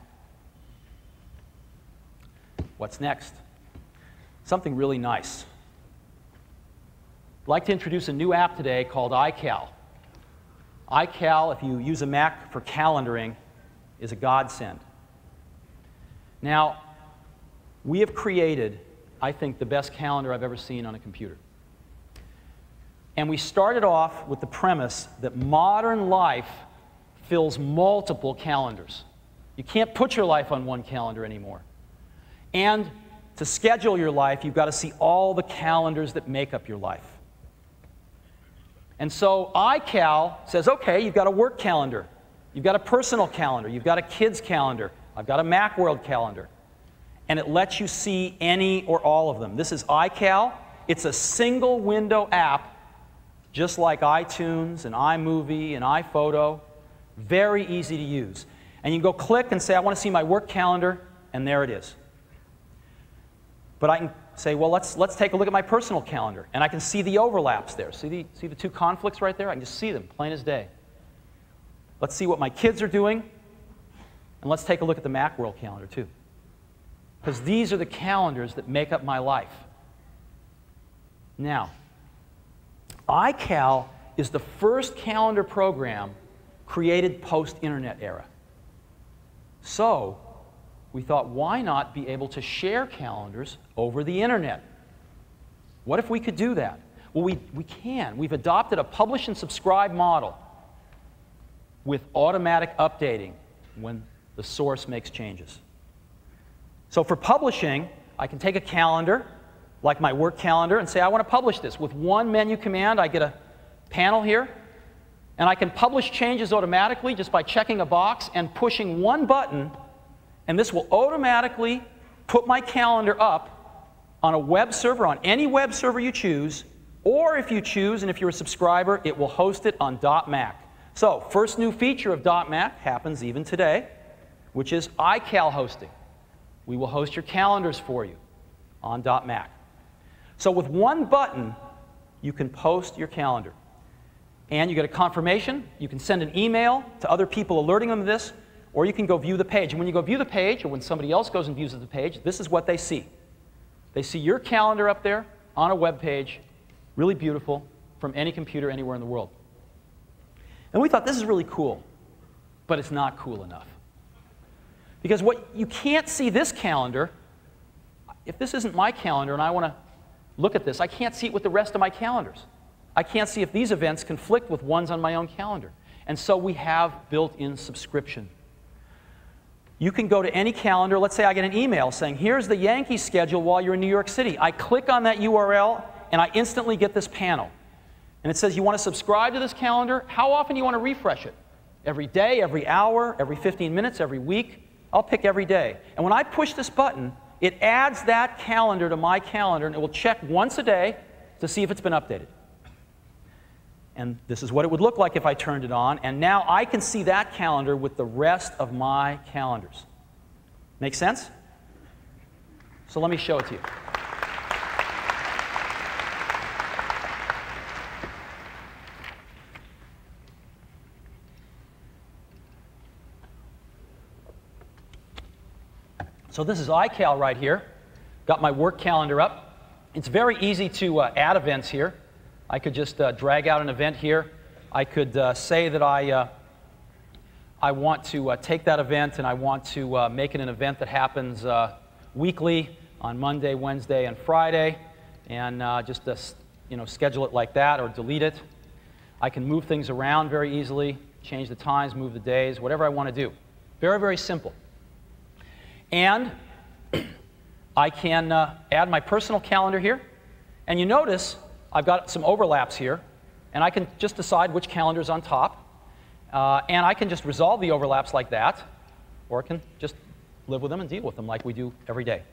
What's next? Something really nice. I'd like to introduce a new app today called iCal. iCal, if you use a Mac for calendaring, is a godsend. Now, we have created, I think, the best calendar I've ever seen on a computer. And we started off with the premise that modern life fills multiple calendars. You can't put your life on one calendar anymore. And to schedule your life, you've got to see all the calendars that make up your life. And so iCal says, okay, you've got a work calendar, you've got a personal calendar, you've got a kid's calendar, I've got a Macworld calendar. And it lets you see any or all of them. This is iCal. It's a single window app, just like iTunes and iMovie and iPhoto. Very easy to use. And you can go click and say, I want to see my work calendar, and there it is. But I can say, well, let's, let's take a look at my personal calendar. And I can see the overlaps there. See the, see the two conflicts right there? I can just see them, plain as day. Let's see what my kids are doing. And let's take a look at the Macworld calendar, too. Because these are the calendars that make up my life. Now, iCal is the first calendar program created post-internet era. So we thought, why not be able to share calendars over the internet? What if we could do that? Well, we, we can. We've adopted a publish and subscribe model with automatic updating when the source makes changes. So for publishing, I can take a calendar, like my work calendar, and say, I want to publish this. With one menu command, I get a panel here, and I can publish changes automatically just by checking a box and pushing one button, and this will automatically put my calendar up on a web server, on any web server you choose, or if you choose, and if you're a subscriber, it will host it on .Mac. So, first new feature of .Mac happens even today, which is iCal hosting. We will host your calendars for you on .Mac. So with one button, you can post your calendar. And you get a confirmation. You can send an email to other people alerting them of this, or you can go view the page. And when you go view the page, or when somebody else goes and views the page, this is what they see. They see your calendar up there on a web page, really beautiful, from any computer anywhere in the world. And we thought this is really cool, but it's not cool enough. Because what you can't see this calendar, if this isn't my calendar and I want to look at this, I can't see it with the rest of my calendars. I can't see if these events conflict with ones on my own calendar. And so we have built-in subscription. You can go to any calendar. Let's say I get an email saying, here's the Yankees schedule while you're in New York City. I click on that U R L, and I instantly get this panel. And it says, you want to subscribe to this calendar? How often do you want to refresh it? Every day, every hour, every fifteen minutes, every week? I'll pick every day. And when I push this button, it adds that calendar to my calendar, and it will check once a day to see if it's been updated. And this is what it would look like if I turned it on. And now I can see that calendar with the rest of my calendars. Make sense? So let me show it to you. So this is iCal right here. Got my work calendar up. It's very easy to uh, add events here. I could just uh, drag out an event here. I could uh, say that I, uh, I want to uh, take that event and I want to uh, make it an event that happens uh, weekly on Monday, Wednesday, and Friday, and uh, just uh, you know, schedule it like that or delete it. I can move things around very easily, change the times, move the days, whatever I want to do. Very, very simple. And I can uh, add my personal calendar here. And you notice I've got some overlaps here. And I can just decide which calendar is on top. Uh, and I can just resolve the overlaps like that. Or I can just live with them and deal with them like we do every day.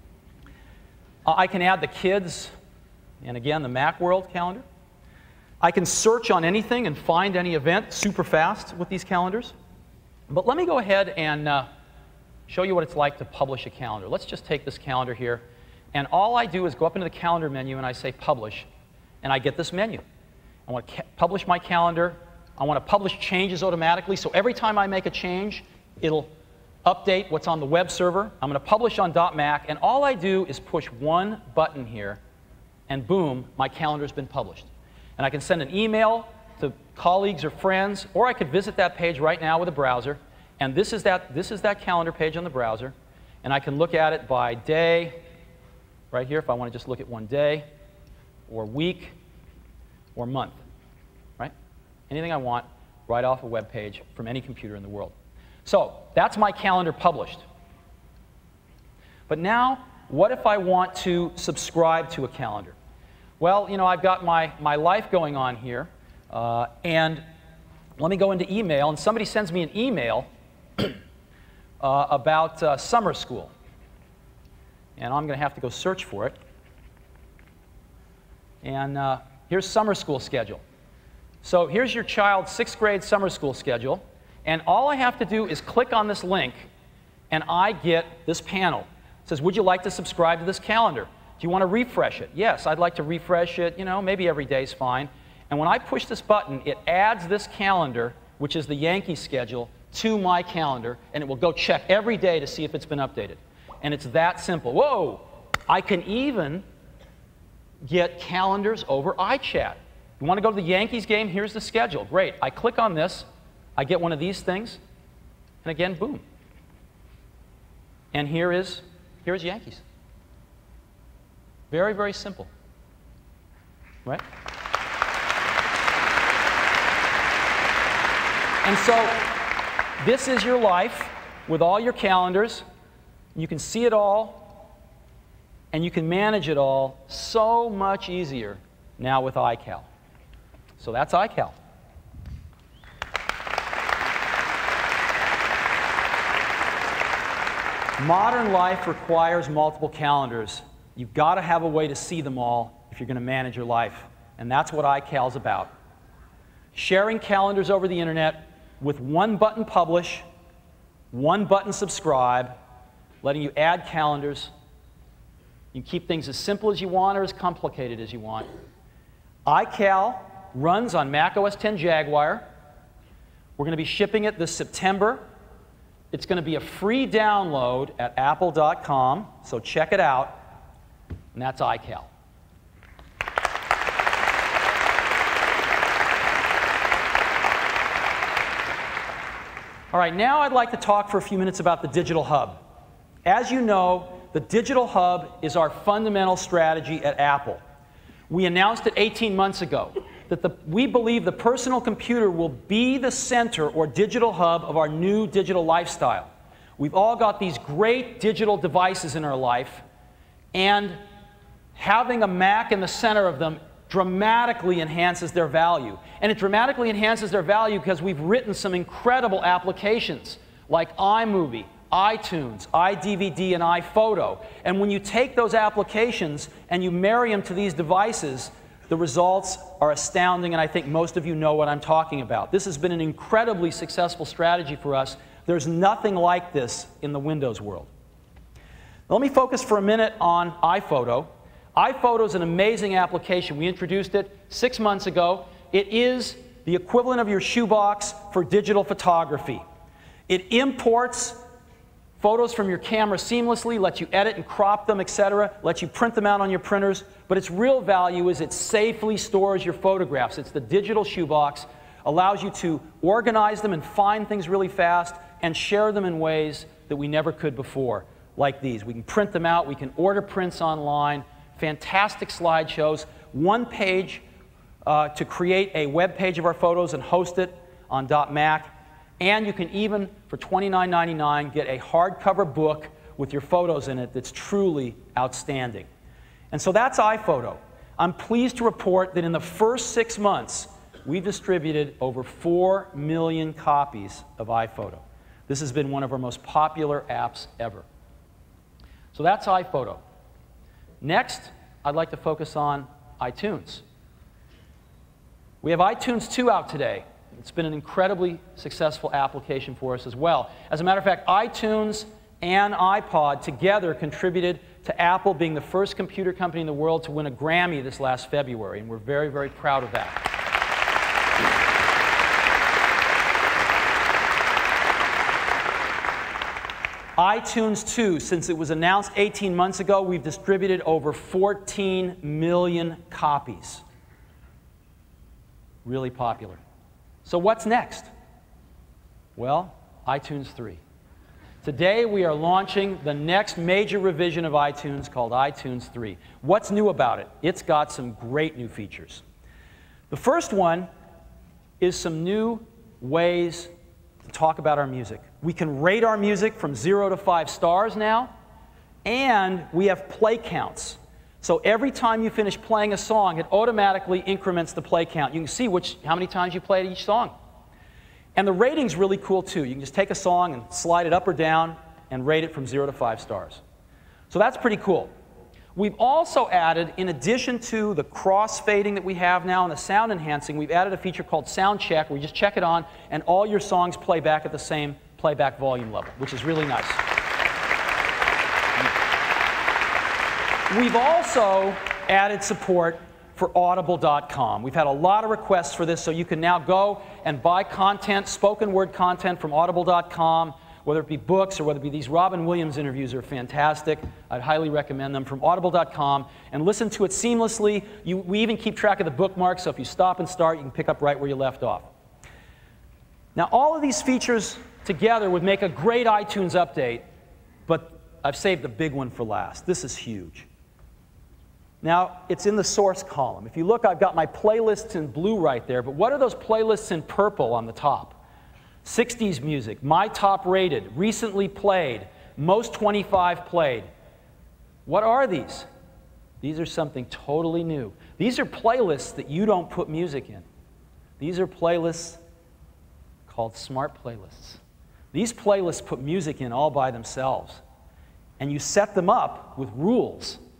Uh, I can add the kids, and again, the Macworld calendar. I can search on anything and find any event super fast with these calendars. But let me go ahead and uh, show you what it's like to publish a calendar. Let's just take this calendar here, and all I do is go up into the calendar menu and I say publish, and I get this menu. I want to publish my calendar. I want to publish changes automatically, so every time I make a change, it'll update what's on the web server. I'm going to publish on .Mac, and all I do is push one button here, and boom, my calendar's been published. And I can send an email to colleagues or friends, or I could visit that page right now with a browser. And this is that, this is that calendar page on the browser. And I can look at it by day, right here, if I want to just look at one day, or week, or month, right? Anything I want, right off a web page from any computer in the world. So that's my calendar published. But now, what if I want to subscribe to a calendar? Well, you know, I've got my, my life going on here, uh, and let me go into email, and somebody sends me an email Uh, about uh, summer school. And I'm going to have to go search for it. And uh, here's summer school schedule. So here's your child's sixth grade summer school schedule. And all I have to do is click on this link, and I get this panel. It says, would you like to subscribe to this calendar? Do you want to refresh it? Yes, I'd like to refresh it. You know, maybe every day is fine. And when I push this button, it adds this calendar, which is the Yankee schedule, to my calendar, and it will go check every day to see if it's been updated. And it's that simple. Whoa! I can even get calendars over iChat. You want to go to the Yankees game? Here's the schedule. Great. I click on this. I get one of these things. And again, boom. And here is, here is Yankees. Very, very simple. Right? And so, this is your life with all your calendars. You can see it all, and you can manage it all so much easier now with iCal. So that's iCal. Modern life requires multiple calendars. You've got to have a way to see them all if you're going to manage your life. And that's what iCal is about. Sharing calendars over the internet with one button publish, one button subscribe, letting you add calendars. You can keep things as simple as you want or as complicated as you want. iCal runs on Mac O S ten Jaguar. We're going to be shipping it this September. It's going to be a free download at apple dot com, so check it out. And that's iCal. All right, now I'd like to talk for a few minutes about the Digital Hub. As you know, the Digital Hub is our fundamental strategy at Apple. We announced it eighteen months ago that the, we believe the personal computer will be the center or digital hub of our new digital lifestyle. We've all got these great digital devices in our life, and having a Mac in the center of them dramatically enhances their value. And it dramatically enhances their value because we've written some incredible applications like iMovie, iTunes, iDVD, and iPhoto. And when you take those applications and you marry them to these devices, the results are astounding, and I think most of you know what I'm talking about. This has been an incredibly successful strategy for us. There's nothing like this in the Windows world. Now, let me focus for a minute on iPhoto. iPhoto is an amazing application. We introduced it six months ago. It is the equivalent of your shoebox for digital photography. It imports photos from your camera seamlessly, lets you edit and crop them, et cetera, lets you print them out on your printers. But its real value is it safely stores your photographs. It's the digital shoebox, allows you to organize them and find things really fast and share them in ways that we never could before, like these. We can print them out. We can order prints online. Fantastic slideshows. One page uh, to create a web page of our photos and host it on .Mac. And you can even, for twenty-nine ninety-nine, get a hardcover book with your photos in it that's truly outstanding. And so that's iPhoto. I'm pleased to report that in the first six months, we've distributed over four million copies of iPhoto. This has been one of our most popular apps ever. So that's iPhoto. Next, I'd like to focus on iTunes. We have iTunes two out today. It's been an incredibly successful application for us as well. As a matter of fact, iTunes and iPod together contributed to Apple being the first computer company in the world to win a Grammy this last February, and we're very, very proud of that. iTunes two, since it was announced eighteen months ago, we've distributed over fourteen million copies. Really popular. So what's next? Well, iTunes three. Today we are launching the next major revision of iTunes called iTunes three. What's new about it? It's got some great new features. The first one is some new ways to talk about our music. We can rate our music from zero to five stars now, and we have play counts. So every time you finish playing a song, it automatically increments the play count. You can see which, how many times you played each song. And the rating's really cool, too. You can just take a song and slide it up or down and rate it from zero to five stars. So that's pretty cool. We've also added, in addition to the cross-fading that we have now and the sound enhancing, we've added a feature called Sound Check, where you just check it on, and all your songs play back at the same playback volume level, which is really nice. We've also added support for audible dot com. We've had a lot of requests for this, so you can now go and buy content, spoken word content from audible dot com, whether it be books or whether it be these Robin Williams interviews are fantastic. I'd highly recommend them from audible dot com, and listen to it seamlessly. You, we even keep track of the bookmarks, so if you stop and start, you can pick up right where you left off. Now, all of these features together would make a great iTunes update, but I've saved the big one for last. This is huge. Now, it's in the source column. If you look, I've got my playlists in blue right there, but what are those playlists in purple on the top? sixties music, my top rated, recently played, most twenty-five played. What are these? These are something totally new. These are playlists that you don't put music in. These are playlists called smart playlists. These playlists put music in all by themselves, and you set them up with rules.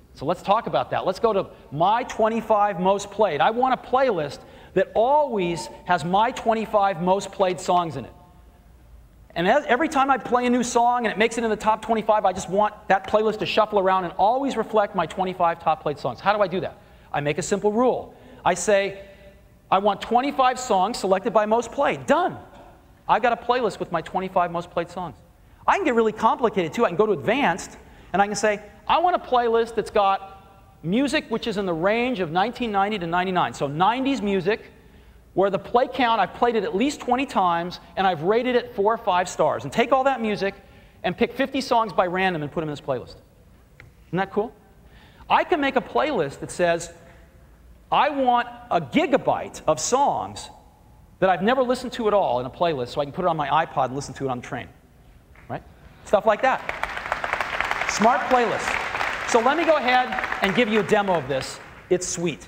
So let's talk about that. Let's go to my twenty-five most played. I want a playlist that always has my twenty-five most played songs in it. And as, every time I play a new song and it makes it in the top twenty-five, I just want that playlist to shuffle around and always reflect my twenty-five top played songs. How do I do that? I make a simple rule. I say, I want twenty-five songs selected by most played. Done. I've got a playlist with my twenty-five most played songs. I can get really complicated too. I can go to advanced and I can say, I want a playlist that's got music which is in the range of nineteen ninety to ninety-nine. So nineties music, where the play count, I've played it at least twenty times, and I've rated it four or five stars. And take all that music and pick fifty songs by random and put them in this playlist. Isn't that cool? I can make a playlist that says, I want a gigabyte of songs that I've never listened to at all in a playlist, so I can put it on my iPod and listen to it on the train. Right? Stuff like that. Smart playlist. So let me go ahead and give you a demo of this. It's sweet.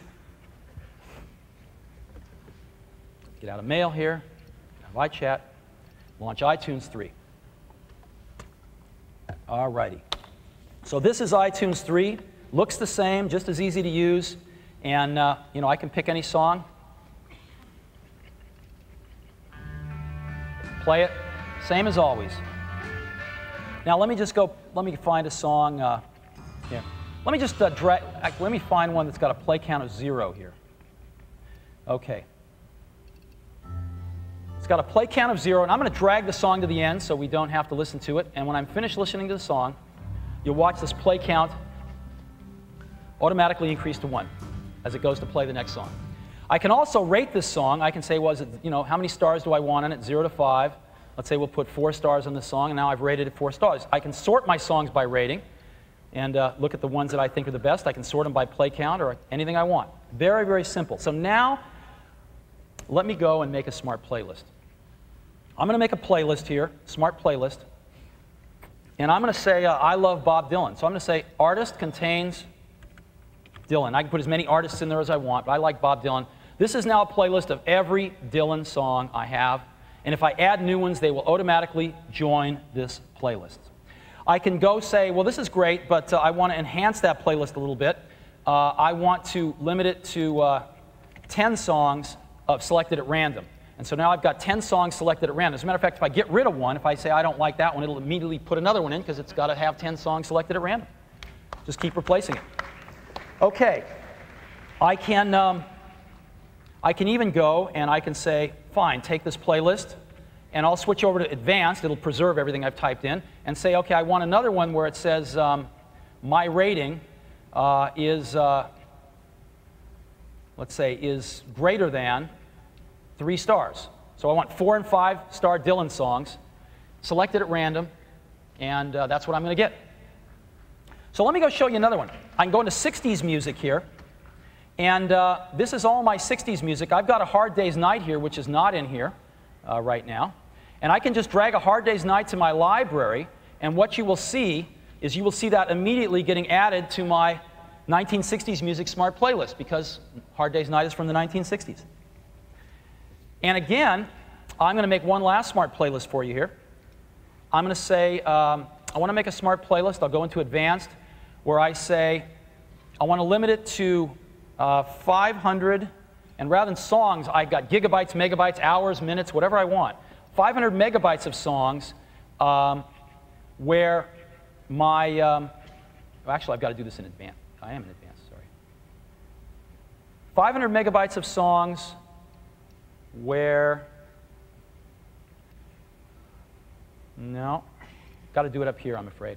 Get out of Mail here, have iChat, launch iTunes three. All righty. So this is iTunes three. Looks the same, just as easy to use. And uh, you know, I can pick any song, play it, same as always. Now let me just go, let me find a song. Uh, yeah. Let me just uh, drag, let me find one that's got a play count of zero here. Okay. It's got a play count of zero, and I'm going to drag the song to the end so we don't have to listen to it. And when I'm finished listening to the song, you'll watch this play count automatically increase to one as it goes to play the next song. I can also rate this song. I can say, was it, you know, how many stars do I want on it? Zero to five. Let's say we'll put four stars on this song, and now I've rated it four stars. I can sort my songs by rating and uh, look at the ones that I think are the best. I can sort them by play count or anything I want. Very, very simple. So now, let me go and make a smart playlist. I'm going to make a playlist here, smart playlist, and I'm going to say uh, I love Bob Dylan. So I'm going to say artist contains Dylan. I can put as many artists in there as I want, but I like Bob Dylan. This is now a playlist of every Dylan song I have, and if I add new ones, they will automatically join this playlist. I can go say, well, this is great, but uh, I want to enhance that playlist a little bit. Uh, I want to limit it to uh, ten songs of selected at random. And so now I've got ten songs selected at random. As a matter of fact, if I get rid of one, if I say I don't like that one, it'll immediately put another one in because it's got to have ten songs selected at random. Just keep replacing it. Okay. I can, um, I can even go and I can say, fine, take this playlist, and I'll switch over to advanced. It'll preserve everything I've typed in, and say, okay, I want another one where it says um, my rating uh, is, uh, let's say, is greater than three stars. So I want four and five star Dylan songs selected at random, and uh, that's what I'm going to get. So let me go show you another one. I can go into sixties music here, and uh, this is all my sixties music. I've got a Hard Day's Night here, which is not in here uh, right now. And I can just drag a Hard Day's Night to my library, and what you will see is you will see that immediately getting added to my nineteen sixties music smart playlist, because Hard Day's Night is from the nineteen sixties. And again, I'm going to make one last smart playlist for you here. I'm going to say, um, I want to make a smart playlist. I'll go into advanced, where I say, I want to limit it to uh, five hundred, and rather than songs, I've got gigabytes, megabytes, hours, minutes, whatever I want. five hundred megabytes of songs um, where my, um, well, actually, I've got to do this in advance. I am in advance, sorry. five hundred megabytes of songs where, no, got to do it up here, I'm afraid.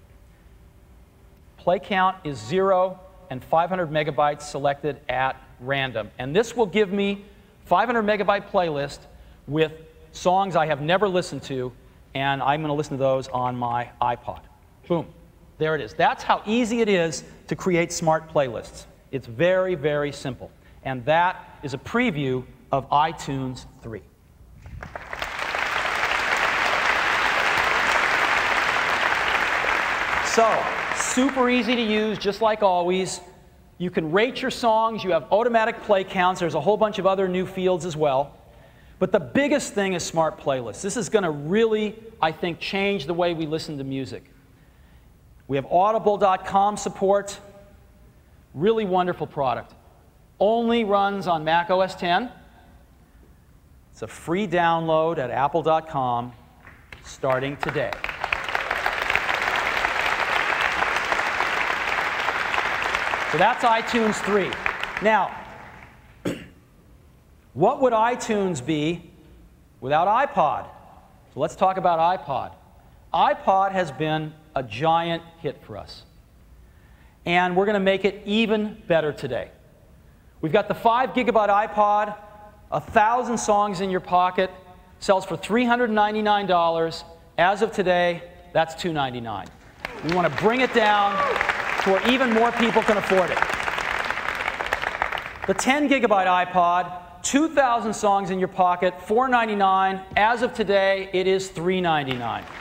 Play count is zero and five hundred megabytes selected at random. And this will give me five hundred megabyte playlist with songs I have never listened to, and I'm going to listen to those on my iPod. Boom. There it is. That's how easy it is to create smart playlists. It's very, very simple. And that is a preview of iTunes three. So, super easy to use, just like always. You can rate your songs. You have automatic play counts. There's a whole bunch of other new fields as well. But the biggest thing is smart playlists. This is going to really, I think, change the way we listen to music. We have audible dot com support. Really wonderful product. Only runs on Mac O S ten. It's a free download at apple dot com starting today. So that's iTunes three. Now, what would iTunes be without iPod? So let's talk about iPod. iPod has been a giant hit for us. And we're going to make it even better today. We've got the five gigabyte iPod, a thousand songs in your pocket, sells for three hundred ninety-nine dollars. As of today, that's two hundred ninety-nine dollars. We want to bring it down to where even more people can afford it. The ten gigabyte iPod, two thousand songs in your pocket, four hundred ninety-nine dollars. As of today, it is three hundred ninety-nine dollars.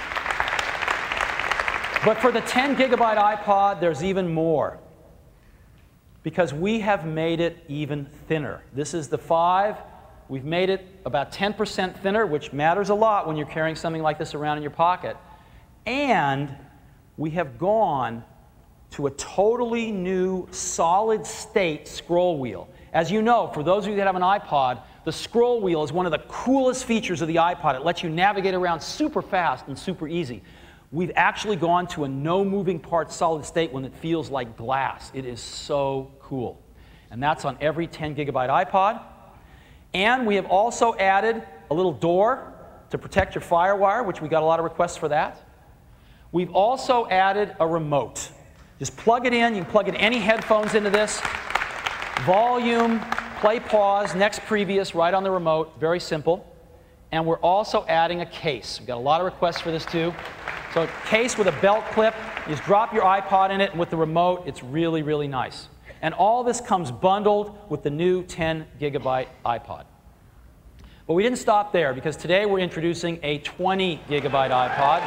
But for the ten gigabyte iPod, there's even more, because we have made it even thinner. This is the five. We've made it about ten percent thinner, which matters a lot when you're carrying something like this around in your pocket. And we have gone to a totally new solid-state scroll wheel. As you know, for those of you that have an iPod, the scroll wheel is one of the coolest features of the iPod. It lets you navigate around super fast and super easy. We've actually gone to a no moving part solid state one that feels like glass. It is so cool. And that's on every ten gigabyte iPod. And we have also added a little door to protect your FireWire, which we got a lot of requests for that. We've also added a remote. Just plug it in. You can plug in any headphones into this. Volume, play, pause, next, previous, right on the remote. Very simple. And we're also adding a case. We've got a lot of requests for this too. So a case with a belt clip. You just drop your iPod in it, and with the remote, it's really, really nice. And all this comes bundled with the new ten gigabyte iPod. But we didn't stop there, because today we're introducing a twenty gigabyte iPod.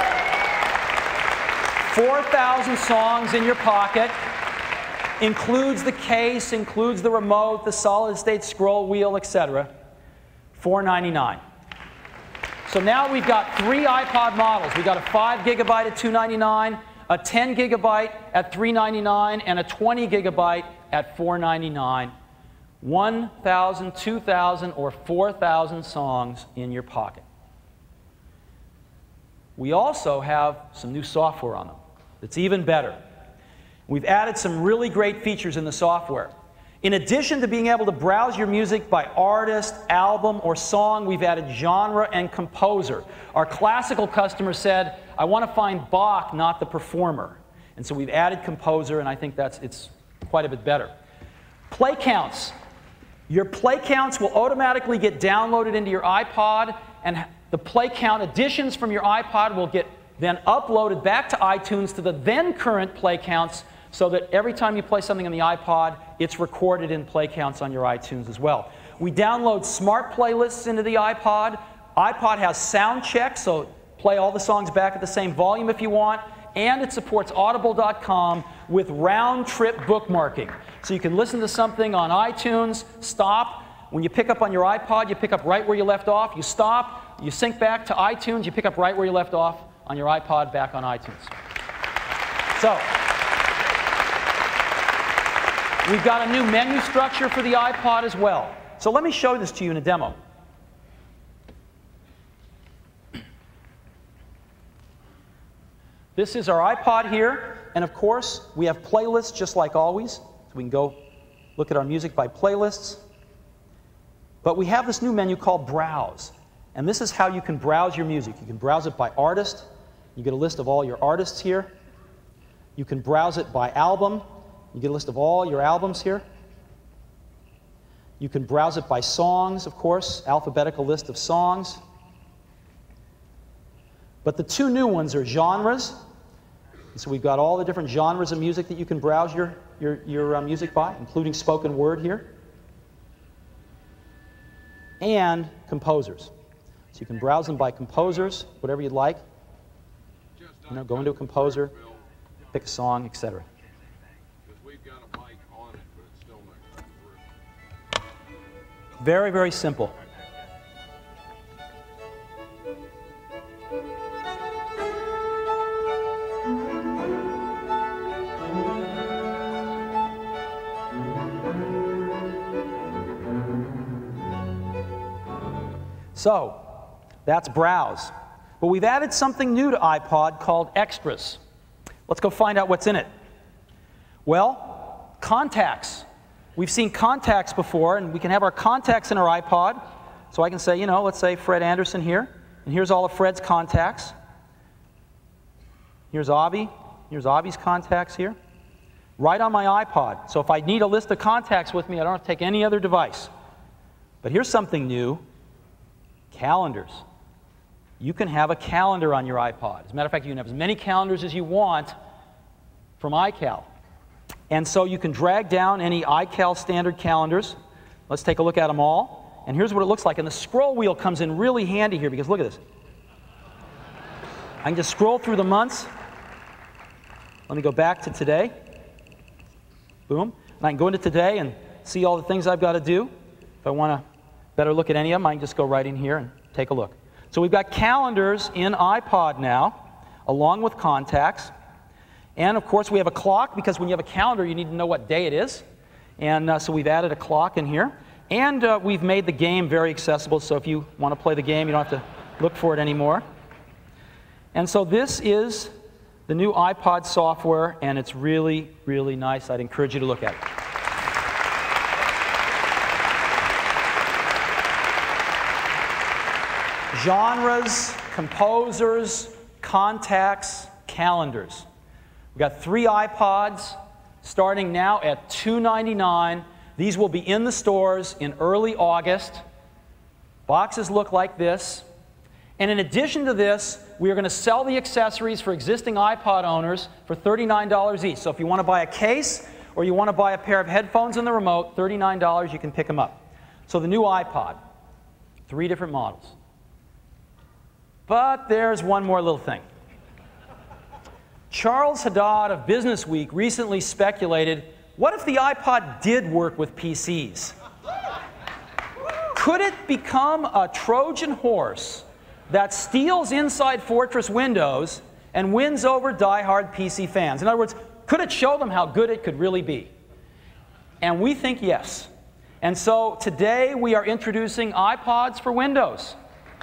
four thousand songs in your pocket. Includes the case, includes the remote, the solid-state scroll wheel, et cetera. four hundred ninety-nine dollars. So now we've got three iPod models. We've got a five gigabyte at two hundred ninety-nine dollars, a ten gigabyte at three hundred ninety-nine dollars, and a twenty gigabyte at four hundred ninety-nine dollars. one thousand, two thousand, or four thousand songs in your pocket. We also have some new software on them that's even better. We've added some really great features in the software. In addition to being able to browse your music by artist, album, or song, we've added genre and composer. Our classical customer said, I want to find Bach, not the performer. And so we've added composer, and I think that's it's quite a bit better. Play counts. Your play counts will automatically get downloaded into your iPod, and the play count additions from your iPod will get then uploaded back to iTunes to the then current play counts, so that every time you play something on the iPod, it's recorded in play counts on your iTunes as well. We download smart playlists into the iPod. iPod has sound check, so play all the songs back at the same volume if you want. And it supports audible dot com with round-trip bookmarking. So you can listen to something on iTunes, stop. When you pick up on your iPod, you pick up right where you left off. You stop, you sync back to iTunes, you pick up right where you left off on your iPod back on iTunes. So we've got a new menu structure for the iPod as well. So let me show this to you in a demo. This is our iPod here, and of course, we have playlists just like always. So we can go look at our music by playlists. But we have this new menu called Browse. And this is how you can browse your music. You can browse it by artist. You get a list of all your artists here. You can browse it by album. You get a list of all your albums here. You can browse it by songs, of course, alphabetical list of songs. But the two new ones are genres. And so we've got all the different genres of music that you can browse your, your, your uh, music by, including spoken word here. And composers. So you can browse them by composers, whatever you'd like. You know, go into a composer, pick a song, et cetera. Very, very simple. So, that's Browse. But we've added something new to iPod called Extras. Let's go find out what's in it. Well, contacts. We've seen contacts before, and we can have our contacts in our iPod. So I can say, you know, let's say Fred Anderson here, and here's all of Fred's contacts. Here's Avi. Here's Avi's contacts here. Right on my iPod. So if I need a list of contacts with me, I don't have to take any other device. But here's something new. Calendars. You can have a calendar on your iPod. As a matter of fact, you can have as many calendars as you want from iCal. And so you can drag down any iCal standard calendars. Let's take a look at them all. And here's what it looks like. And the scroll wheel comes in really handy here because look at this. I can just scroll through the months. Let me go back to today. Boom. And I can go into today and see all the things I've got to do. If I want to better look at any of them, I can just go right in here and take a look. So we've got calendars in iPod now, along with contacts. And of course, we have a clock, because when you have a calendar, you need to know what day it is. And uh, so we've added a clock in here. And uh, we've made the game very accessible, so if you want to play the game, you don't have to look for it anymore. And so this is the new iPod software, and it's really, really nice. I'd encourage you to look at it. Genres, composers, contacts, calendars. We've got three iPods starting now at two ninety-nine. These will be in the stores in early August. Boxes look like this. And in addition to this, we are going to sell the accessories for existing iPod owners for thirty-nine dollars each. So if you want to buy a case or you want to buy a pair of headphones and the remote, thirty-nine dollars, you can pick them up. So the new iPod, three different models. But there's one more little thing. Charles Haddad of Business Week recently speculated, what if the iPod did work with P Cs? Could it become a Trojan horse that steals inside Fortress Windows and wins over die-hard P C fans? In other words, could it show them how good it could really be? And we think yes. And so today we are introducing iPods for Windows.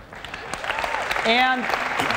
And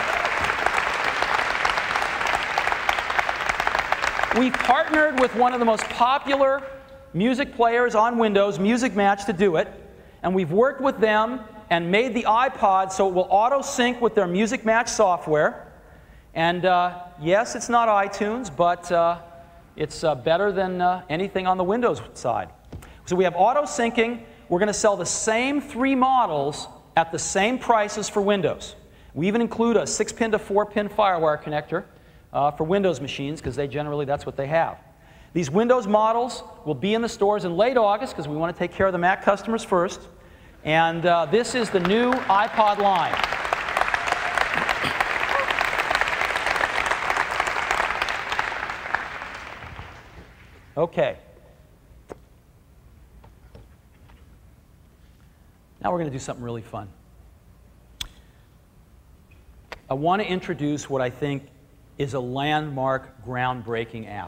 we partnered with one of the most popular music players on Windows, Music Match, to do it. And we've worked with them and made the iPod so it will auto-sync with their Music Match software. And uh, yes, it's not iTunes, but uh, it's uh, better than uh, anything on the Windows side. So we have auto-syncing. We're going to sell the same three models at the same prices for Windows. We even include a six pin to four pin FireWire connector uh, for Windows machines, because they generally, that's what they have. These Windows models will be in the stores in late August, because we want to take care of the Mac customers first. And uh, this is the new iPod line. Okay. Now we're going to do something really fun. I want to introduce what I think is a landmark, groundbreaking app.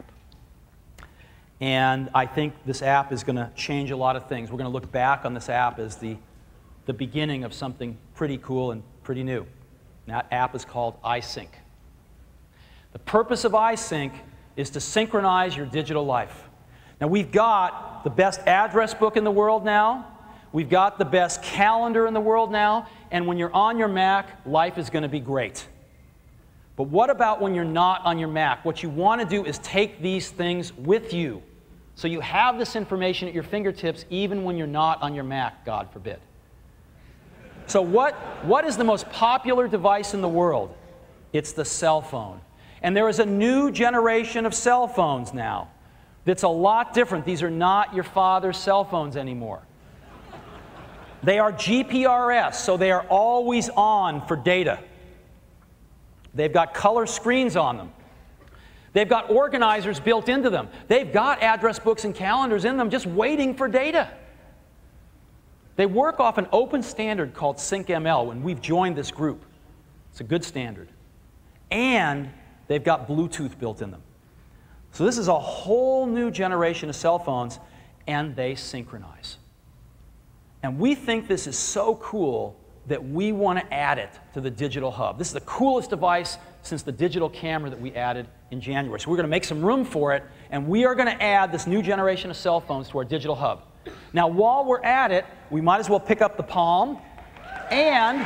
And I think this app is going to change a lot of things. We're going to look back on this app as the, the beginning of something pretty cool and pretty new. And that app is called iSync. The purpose of iSync is to synchronize your digital life. Now, we've got the best address book in the world now. We've got the best calendar in the world now. And when you're on your Mac, life is going to be great. But what about when you're not on your Mac? What you want to do is take these things with you, so you have this information at your fingertips even when you're not on your Mac, God forbid. So what, what is the most popular device in the world? It's the cell phone. And there is a new generation of cell phones now that's a lot different. These are not your father's cell phones anymore. They are G P R S, so they are always on for data. They've got color screens on them. They've got organizers built into them. They've got address books and calendars in them just waiting for data. They work off an open standard called SyncML, and we've joined this group. It's a good standard. And they've got Bluetooth built in them. So this is a whole new generation of cell phones, and they synchronize. And we think this is so cool that we want to add it to the digital hub. This is the coolest device since the digital camera that we added in January. So we're going to make some room for it, and we are going to add this new generation of cell phones to our digital hub. Now, while we're at it, we might as well pick up the Palm, and,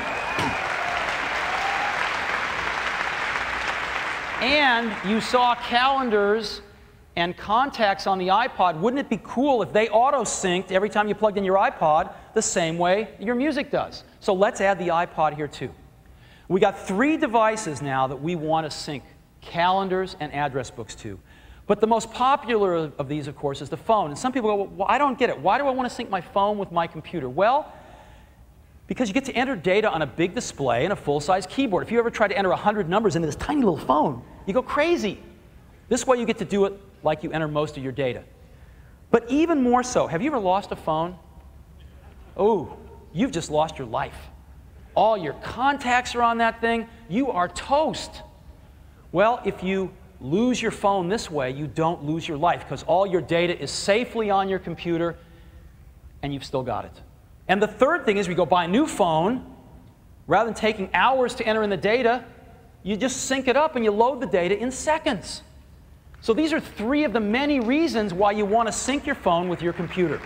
and you saw calendars and contacts on the iPod. Wouldn't it be cool if they auto-synced every time you plugged in your iPod the same way your music does? So let's add the iPod here too. We got three devices now that we want to sync calendars and address books to. But the most popular of these, of course, is the phone. And some people go, well, I don't get it. Why do I want to sync my phone with my computer? Well, because you get to enter data on a big display and a full-size keyboard. If you ever try to enter one hundred numbers into this tiny little phone, you go crazy. This way you get to do it like you enter most of your data. But even more so, have you ever lost a phone? Oh, you've just lost your life. All your contacts are on that thing. You are toast. Well, if you lose your phone this way, you don't lose your life, because all your data is safely on your computer, and you've still got it. And the third thing is, we go buy a new phone. Rather than taking hours to enter in the data, you just sync it up and you load the data in seconds. So these are three of the many reasons why you want to sync your phone with your computer.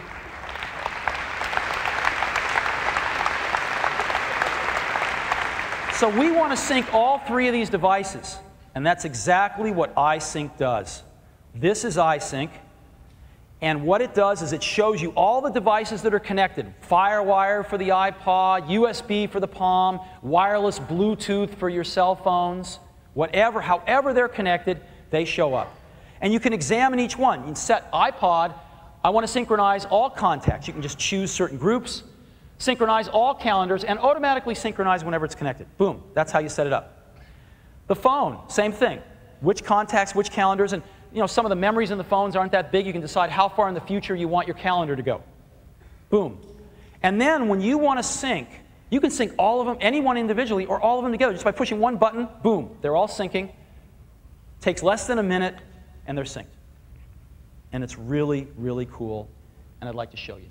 So we want to sync all three of these devices, and that's exactly what iSync does. This is iSync, and what it does is it shows you all the devices that are connected. FireWire for the iPod, U S B for the Palm, wireless Bluetooth for your cell phones, whatever, however they're connected, they show up. And you can examine each one. You can set iPod, I want to synchronize all contacts. You can just choose certain groups, synchronize all calendars, and automatically synchronize whenever it's connected. Boom, that's how you set it up. The phone, same thing. Which contacts, which calendars, and you know, some of the memories in the phones aren't that big. You can decide how far in the future you want your calendar to go. Boom. And then when you want to sync, you can sync all of them, any one individually, or all of them together. Just by pushing one button, boom, they're all syncing. Takes less than a minute, and they're synced. And it's really, really cool, and I'd like to show you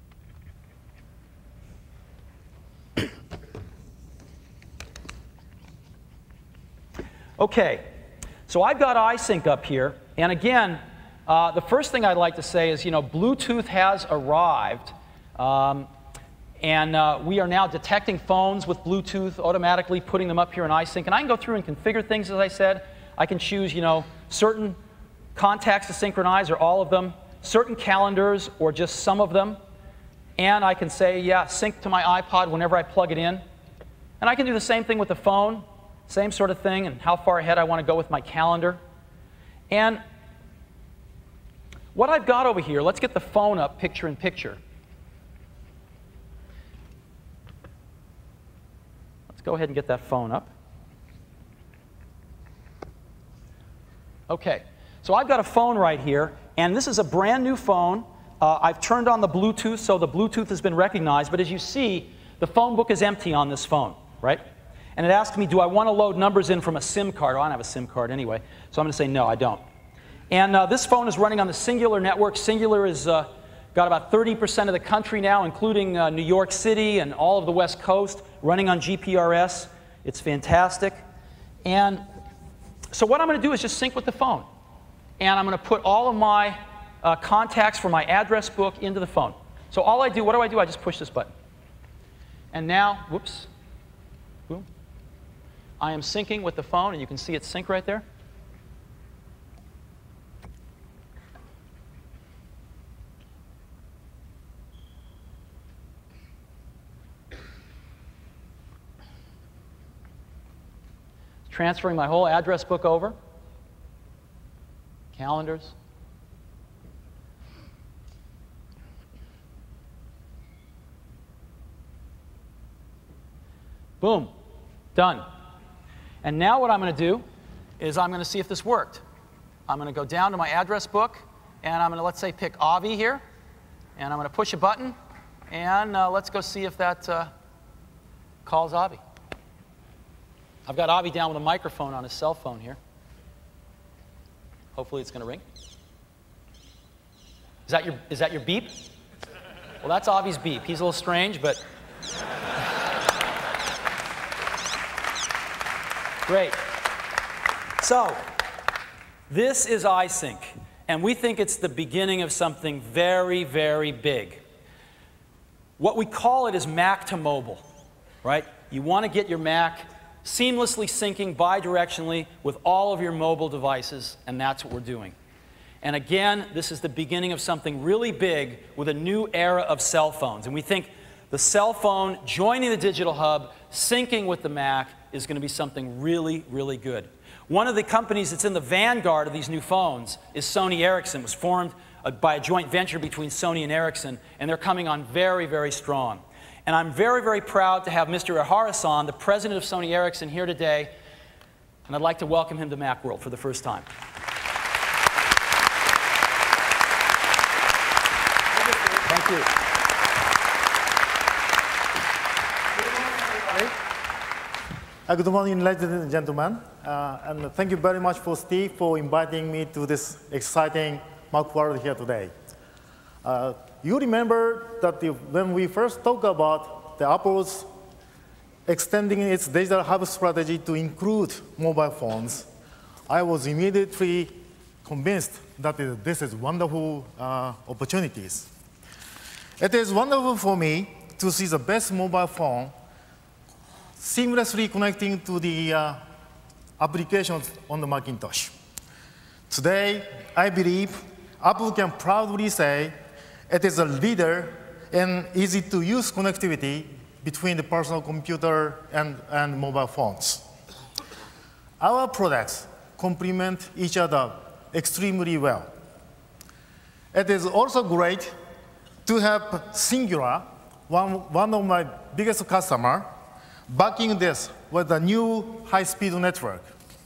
now. Okay, so I've got iSync up here, and again, uh, the first thing I'd like to say is, you know, Bluetooth has arrived, um, and uh, we are now detecting phones with Bluetooth, automatically putting them up here in iSync, and I can go through and configure things, as I said. I can choose, you know, certain contacts to synchronize, or all of them, certain calendars, or just some of them, and I can say, yeah, sync to my iPod whenever I plug it in. And I can do the same thing with the phone. Same sort of thing, and how far ahead I want to go with my calendar. And what I've got over here, let's get the phone up picture in picture. Let's go ahead and get that phone up. Okay, so I've got a phone right here, and this is a brand new phone. Uh, I've turned on the Bluetooth, so the Bluetooth has been recognized, but as you see, the phone book is empty on this phone, right? And it asks me, do I want to load numbers in from a SIM card? Oh, I don't have a SIM card anyway, so I'm going to say no, I don't. And uh, this phone is running on the Singular network. Singular has uh, got about thirty percent of the country now, including uh, New York City and all of the West Coast, running on G P R S. It's fantastic. And so what I'm going to do is just sync with the phone. And I'm going to put all of my uh, contacts for my address book into the phone. So all I do, what do I do? I just push this button. And now, whoops, boom. I am syncing with the phone, and you can see it sync right there. Transferring my whole address book over. Calendars. Boom. Done. And now what I'm going to do is I'm going to see if this worked. I'm going to go down to my address book, and I'm going to, let's say, pick Avi here. And I'm going to push a button, and uh, let's go see if that uh, calls Avi. I've got Avi down with a microphone on his cell phone here. Hopefully it's going to ring. Is that your, is that your beep? Well, that's Avi's beep. He's a little strange, but... Great. So, this is iSync, and we think it's the beginning of something very, very big. What we call it is Mac to mobile, right? You want to get your Mac seamlessly syncing bidirectionally with all of your mobile devices, and that's what we're doing. And again, this is the beginning of something really big with a new era of cell phones. And we think the cell phone joining the digital hub, syncing with the Mac, is going to be something really, really good. One of the companies that's in the vanguard of these new phones is Sony Ericsson. It was formed uh, by a joint venture between Sony and Ericsson, and they're coming on very, very strong. And I'm very, very proud to have Mister Ihara-san, the president of Sony Ericsson, here today, and I'd like to welcome him to Macworld for the first time. Thank you. Uh, good morning, ladies and gentlemen. Uh, and thank you very much for Steve for inviting me to this exciting Macworld here today. Uh, you remember that the, when we first talked about the Apple's extending its digital hub strategy to include mobile phones, I was immediately convinced that this is wonderful uh, opportunities. It is wonderful for me to see the best mobile phone seamlessly connecting to the uh, applications on the Macintosh. Today, I believe Apple can proudly say it is a leader in easy-to-use connectivity between the personal computer and, and mobile phones. Our products complement each other extremely well. It is also great to have Singular, one, one of my biggest customers, backing this with a new high-speed network.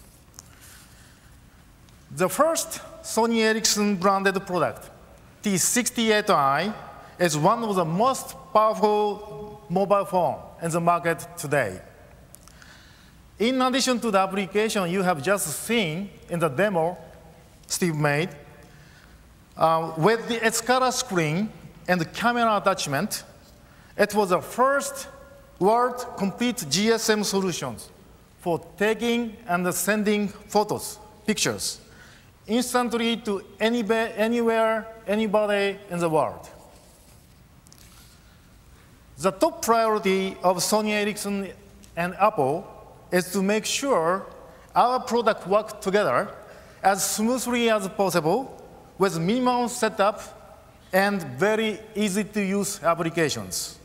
The first Sony Ericsson branded product, T sixty-eight i, is one of the most powerful mobile phones in the market today. In addition to the application you have just seen in the demo Steve made, uh, with the its color screen and the camera attachment, it was the first world complete G S M solutions for taking and sending photos, pictures, instantly to anywhere, anybody in the world. The top priority of Sony Ericsson and Apple is to make sure our product work together as smoothly as possible with minimum setup and very easy to use applications.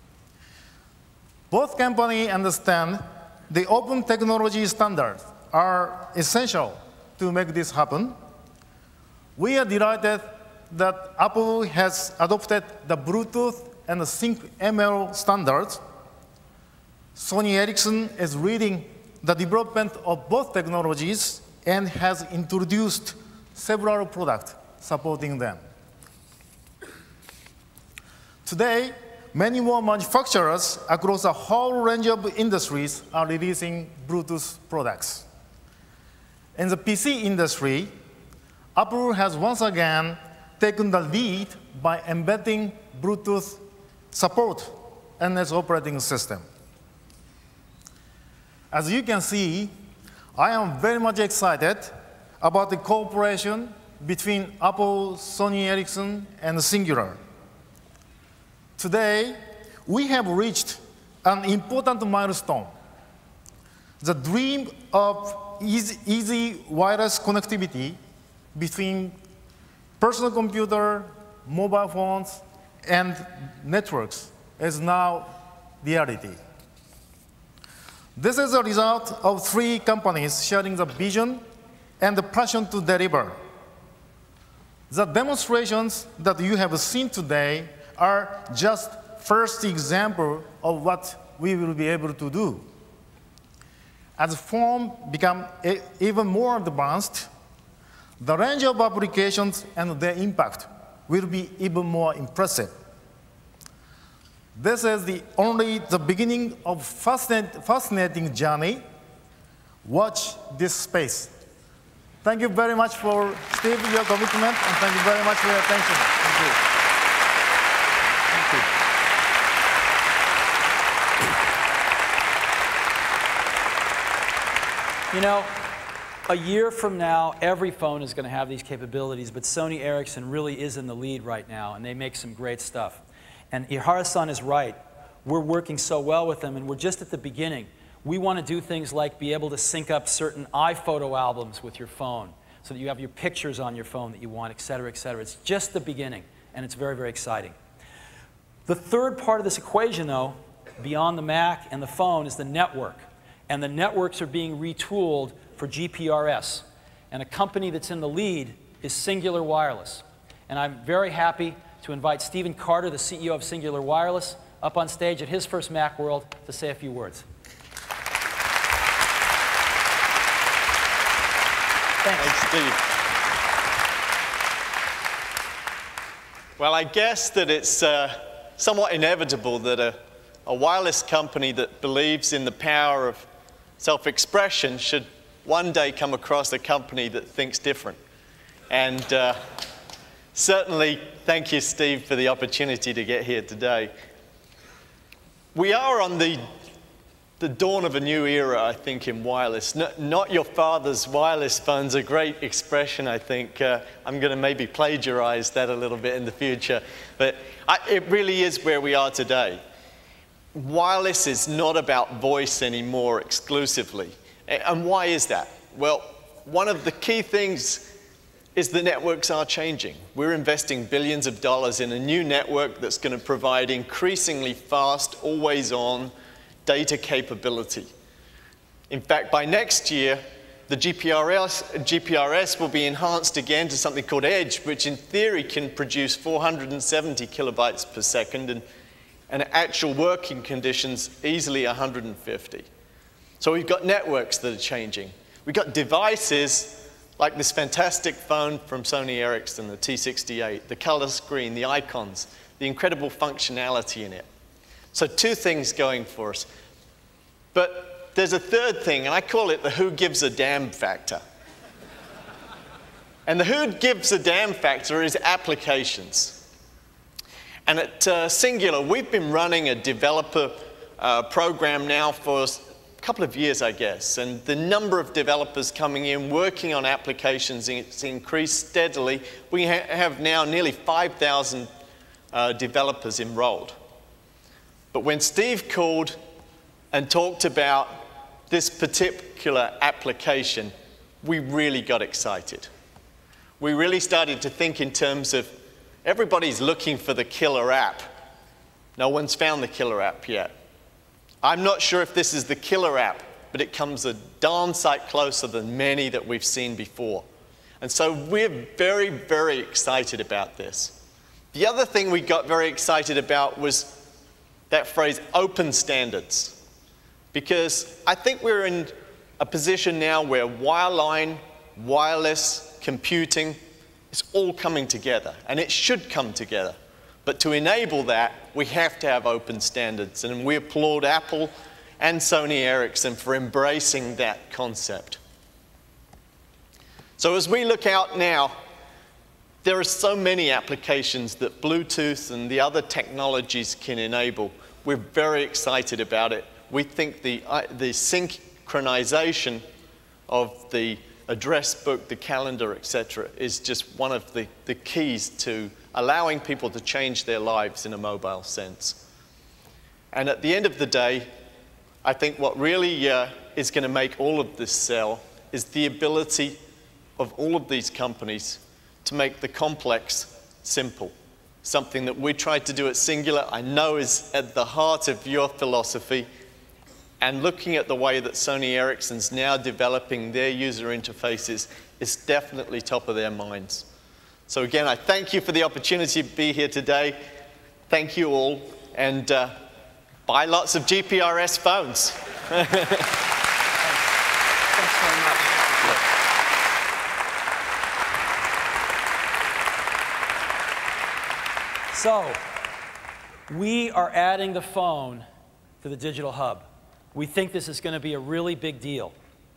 Both companies understand the open technology standards are essential to make this happen. We are delighted that Apple has adopted the Bluetooth and the Sync M L standards. Sony Ericsson is leading the development of both technologies and has introduced several products supporting them. Today, many more manufacturers across a whole range of industries are releasing Bluetooth products. In the P C industry, Apple has once again taken the lead by embedding Bluetooth support in its operating system. As you can see, I am very much excited about the cooperation between Apple, Sony Ericsson, and Singular. Today, we have reached an important milestone. The dream of easy, easy wireless connectivity between personal computer, mobile phones, and networks is now reality. This is a result of three companies sharing the vision and the passion to deliver. The demonstrations that you have seen today are just first example of what we will be able to do. As phones become even more advanced, the range of applications and their impact will be even more impressive. This is the only the beginning of fascinating, fascinating journey. Watch this space. Thank you very much for, Steve, your commitment, and thank you very much for your attention. Thank you. Thank you. You know, a year from now, every phone is going to have these capabilities, but Sony Ericsson really is in the lead right now, and they make some great stuff. And Ihara-san is right. We're working so well with them, and we're just at the beginning. We want to do things like be able to sync up certain iPhoto albums with your phone so that you have your pictures on your phone that you want, et cetera, et cetera. It's just the beginning, and it's very, very exciting. The third part of this equation, though, beyond the Mac and the phone, is the network. And the networks are being retooled for G P R S. And a company that's in the lead is Singular Wireless. And I'm very happy to invite Stephen Carter, the C E O of Singular Wireless, up on stage at his first Macworld to say a few words. Thanks. Thanks, Steve. Well, I guess that it's uh, somewhat inevitable that a, a wireless company that believes in the power of self-expression should one day come across a company that thinks different. And uh, certainly, thank you, Steve, for the opportunity to get here today. We are on the, the dawn of a new era, I think, in wireless. No, not your father's wireless phone's a great expression, I think. Uh, I'm going to maybe plagiarize that a little bit in the future. But I, it really is where we are today. Wireless is not about voice anymore exclusively. And why is that? Well, one of the key things is the networks are changing. We're investing billions of dollars in a new network that's going to provide increasingly fast, always-on data capability. In fact, by next year, the G P R S, G P R S will be enhanced again to something called Edge, which in theory can produce four hundred seventy kilobytes per second, and, and actual working conditions easily one hundred fifty. So we've got networks that are changing. We've got devices like this fantastic phone from Sony Ericsson, the T sixty-eight, the color screen, the icons, the incredible functionality in it. So two things going for us. But there's a third thing, and I call it the who gives a damn factor. And the who gives a damn factor is applications. And at uh, Singular, we've been running a developer uh, program now for a couple of years, I guess, and the number of developers coming in, working on applications, it's increased steadily. We ha have now nearly five thousand uh, developers enrolled. But when Steve called and talked about this particular application, we really got excited. We really started to think in terms of everybody's looking for the killer app. No one's found the killer app yet. I'm not sure if this is the killer app, but it comes a darn sight closer than many that we've seen before. And so we're very, very excited about this. The other thing we got very excited about was that phrase, open standards. Because I think we're in a position now where wireline, wireless, computing is all coming together, and it should come together. But to enable that, we have to have open standards, and we applaud Apple and Sony Ericsson for embracing that concept. So as we look out now, there are so many applications that Bluetooth and the other technologies can enable. We're very excited about it. We think the, uh, the synchronization of the address book, the calendar, et cetera, is just one of the, the keys to allowing people to change their lives in a mobile sense. And at the end of the day, I think what really uh, is going to make all of this sell is the ability of all of these companies to make the complex simple. Something that we tried to do at Singular, I know is at the heart of your philosophy. And looking at the way that Sony Ericsson's now developing their user interfaces is definitely top of their minds. So again, I thank you for the opportunity to be here today. Thank you all, and uh, buy lots of G P R S phones. Thanks. Thanks very much. So, we are adding the phone to the digital hub. We think this is going to be a really big deal.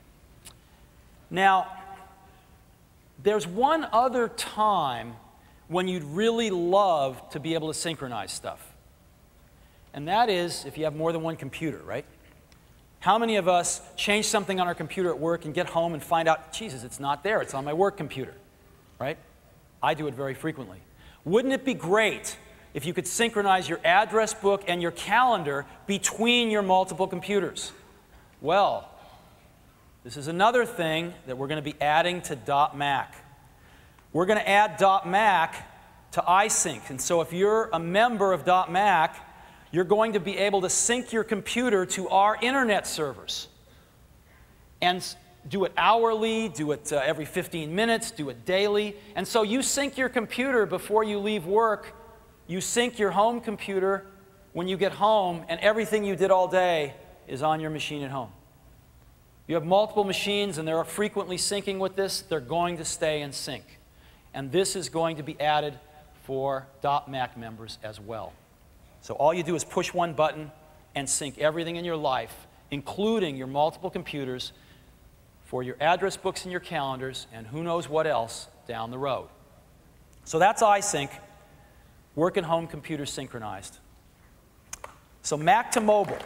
Now, there's one other time when you'd really love to be able to synchronize stuff. And that is if you have more than one computer, right? How many of us change something on our computer at work and get home and find out, Jesus, it's not there, it's on my work computer, right? I do it very frequently. Wouldn't it be great if you could synchronize your address book and your calendar between your multiple computers? Well, this is another thing that we're going to be adding to .Mac. We're going to add .Mac to iSync. And so if you're a member of .Mac, you're going to be able to sync your computer to our internet servers and do it hourly, do it uh, every fifteen minutes, do it daily. And so you sync your computer before you leave work. You sync your home computer when you get home, and everything you did all day is on your machine at home. You have multiple machines, and they're frequently syncing with this. They're going to stay in sync. And this is going to be added for .Mac members as well. So all you do is push one button and sync everything in your life, including your multiple computers, for your address books and your calendars, and who knows what else down the road. So that's iSync, work and home computers synchronized. So Mac to mobile.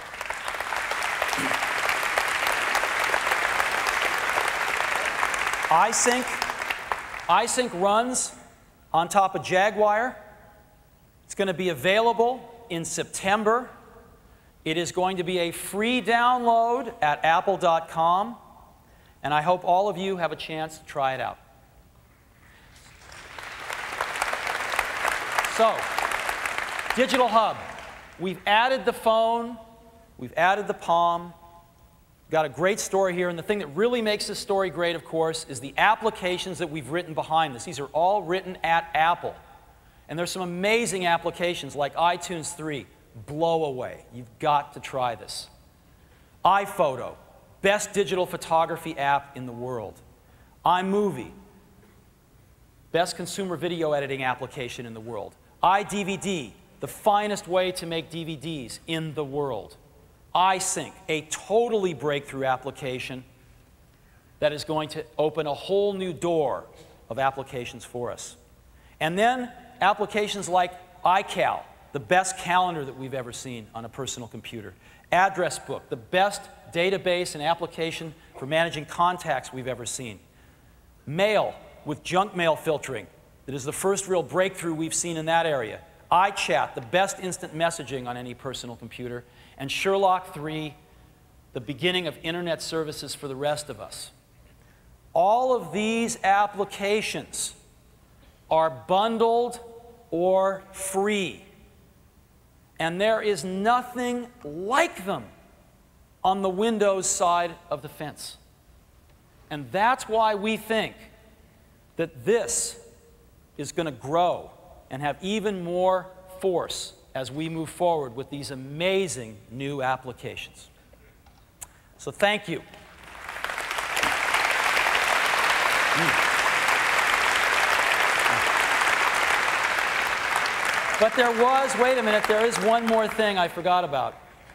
iSync, iSync runs on top of Jaguar. It's going to be available in September. It is going to be a free download at apple dot com, and I hope all of you have a chance to try it out. So, Digital Hub. We've added the phone. We've added the Palm. Got a great story here, and the thing that really makes this story great, of course, is the applications that we've written behind this. These are all written at Apple. And there's some amazing applications like iTunes three, blow away. You've got to try this. iPhoto, best digital photography app in the world. iMovie, best consumer video editing application in the world. iDVD, the finest way to make D V Ds in the world. iSync, a totally breakthrough application that is going to open a whole new door of applications for us. And then applications like iCal, the best calendar that we've ever seen on a personal computer. Address Book, the best database and application for managing contacts we've ever seen. Mail with junk mail filtering, that is the first real breakthrough we've seen in that area. iChat, the best instant messaging on any personal computer. And Sherlock three, the beginning of internet services for the rest of us. All of these applications are bundled or free. And there is nothing like them on the Windows side of the fence. And that's why we think that this is going to grow and have even more force as we move forward with these amazing new applications. So thank you. Mm. But there was, wait a minute, there is one more thing I forgot about.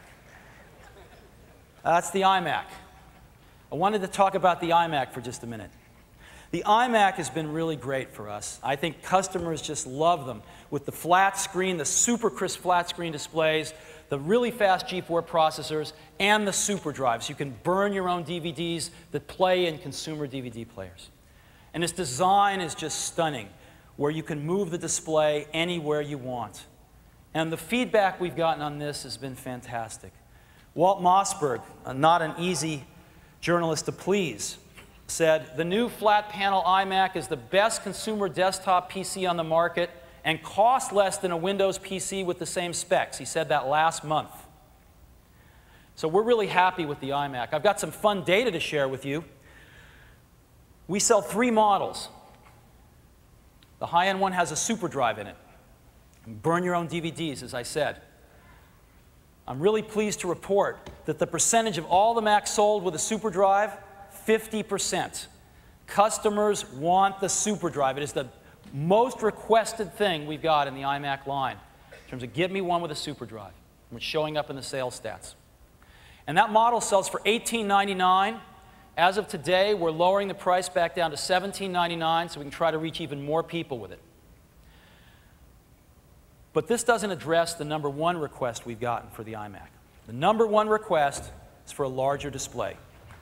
That's the iMac. I wanted to talk about the iMac for just a minute. The iMac has been really great for us. I think customers just love them. With the flat screen, the super crisp flat screen displays, the really fast G four processors, and the super drives. You can burn your own D V Ds that play in consumer D V D players. And its design is just stunning, where you can move the display anywhere you want. And the feedback we've gotten on this has been fantastic. Walt Mossberg, uh, not an easy journalist to please, said, the new flat panel iMac is the best consumer desktop P C on the market and costs less than a Windows P C with the same specs. He said that last month. So we're really happy with the iMac. I've got some fun data to share with you. We sell three models. The high-end one has a super drive in it. Burn your own D V Ds, as I said. I'm really pleased to report that the percentage of all the Macs sold with a super drive, fifty percent. Customers want the super drive. It is the most requested thing we've got in the iMac line in terms of give me one with a super drive. And it's showing up in the sales stats. And that model sells for eighteen ninety-nine. As of today, we're lowering the price back down to seventeen ninety-nine so we can try to reach even more people with it. But this doesn't address the number one request we've gotten for the iMac. The number one request is for a larger display.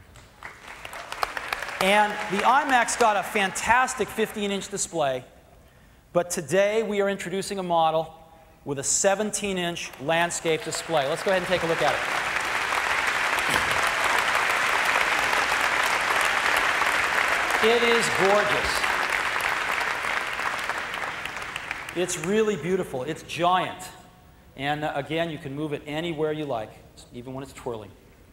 And the iMac's got a fantastic fifteen inch display, but today we are introducing a model with a seventeen inch landscape display. Let's go ahead and take a look at it. It is gorgeous. It's really beautiful. It's giant. And uh, again, you can move it anywhere you like, even when it's twirling.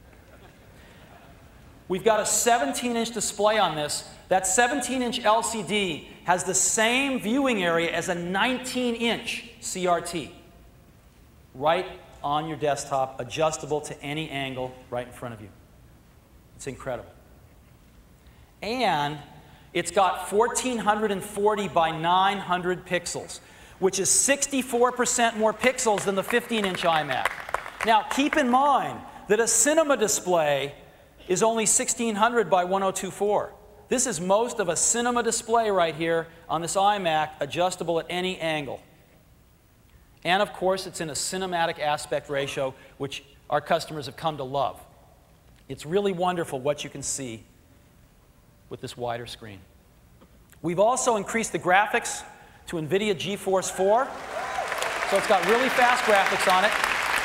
We've got a seventeen inch display on this. That seventeen inch L C D has the same viewing area as a nineteen inch C R T. Right on your desktop, adjustable to any angle right in front of you. It's incredible. And it's got fourteen forty by nine hundred pixels, which is sixty-four percent more pixels than the fifteen inch iMac. Now, keep in mind that a cinema display is only sixteen hundred by ten twenty-four. This is most of a cinema display right here on this iMac, adjustable at any angle. And of course, it's in a cinematic aspect ratio, which our customers have come to love. It's really wonderful what you can see with this wider screen. We've also increased the graphics to NVIDIA GeForce four. So it's got really fast graphics on it.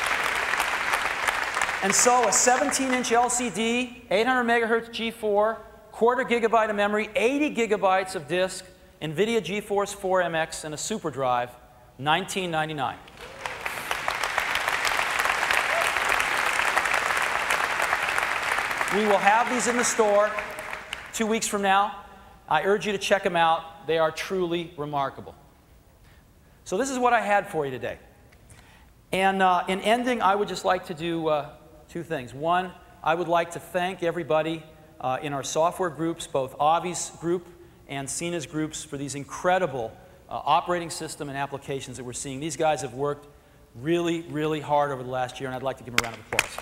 And so a seventeen inch L C D, eight hundred megahertz G four, quarter gigabyte of memory, eighty gigabytes of disk, NVIDIA GeForce four M X, and a super drive, nineteen ninety-nine. We will have these in the store two weeks from now. I urge you to check them out. They are truly remarkable. So this is what I had for you today. And uh, in ending, I would just like to do uh, two things. One, I would like to thank everybody uh, in our software groups, both Avi's group and Sina's groups, for these incredible uh, operating system and applications that we're seeing. These guys have worked really, really hard over the last year, and I'd like to give them a round of applause.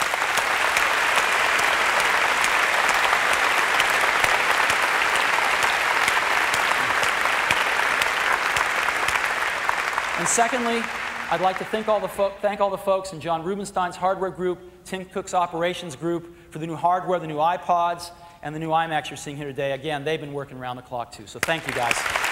And secondly, I'd like to thank all, the thank all the folks in John Rubenstein's hardware group, Tim Cook's operations group, for the new hardware, the new iPods, and the new iMacs you're seeing here today. Again, they've been working around the clock too, so thank you guys.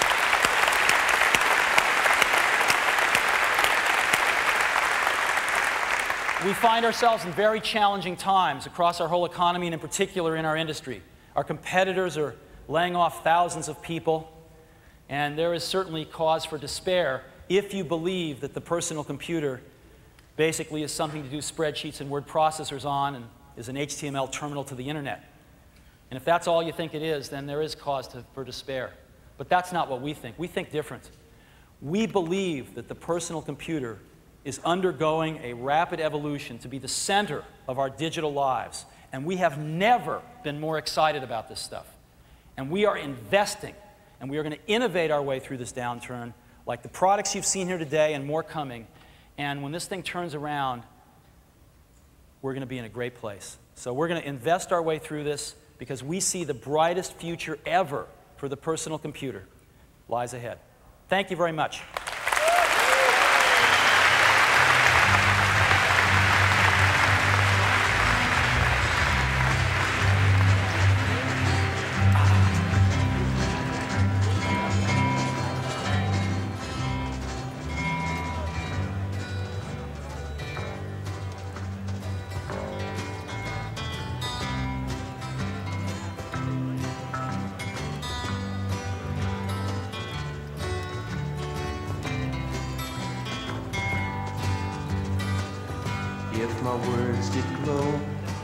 We find ourselves in very challenging times across our whole economy, and in particular in our industry. Our competitors are laying off thousands of people, and there is certainly cause for despair if you believe that the personal computer basically is something to do spreadsheets and word processors on and is an H T M L terminal to the internet. And if that's all you think it is, then there is cause to, for despair. But that's not what we think. We think different. We believe that the personal computer is undergoing a rapid evolution to be the center of our digital lives. And we have never been more excited about this stuff. And we are investing, and we are going to innovate our way through this downturn, like the products you've seen here today and more coming. And when this thing turns around, we're going to be in a great place. So we're going to invest our way through this because we see the brightest future ever for the personal computer lies ahead. Thank you very much. If my words did glow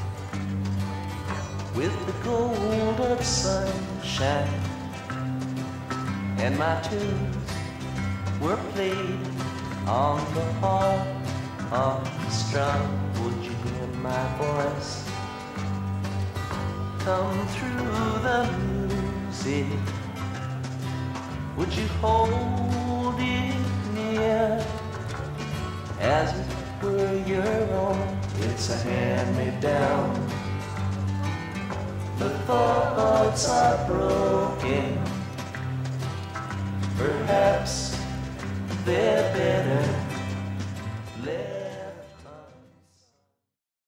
with the gold of sunshine, and my tunes were played on the harp of the strum, would you hear my voice come through the music? Would you hold it near as it were your own? It's a hand-me-down. The thoughts are broken. Perhaps they're better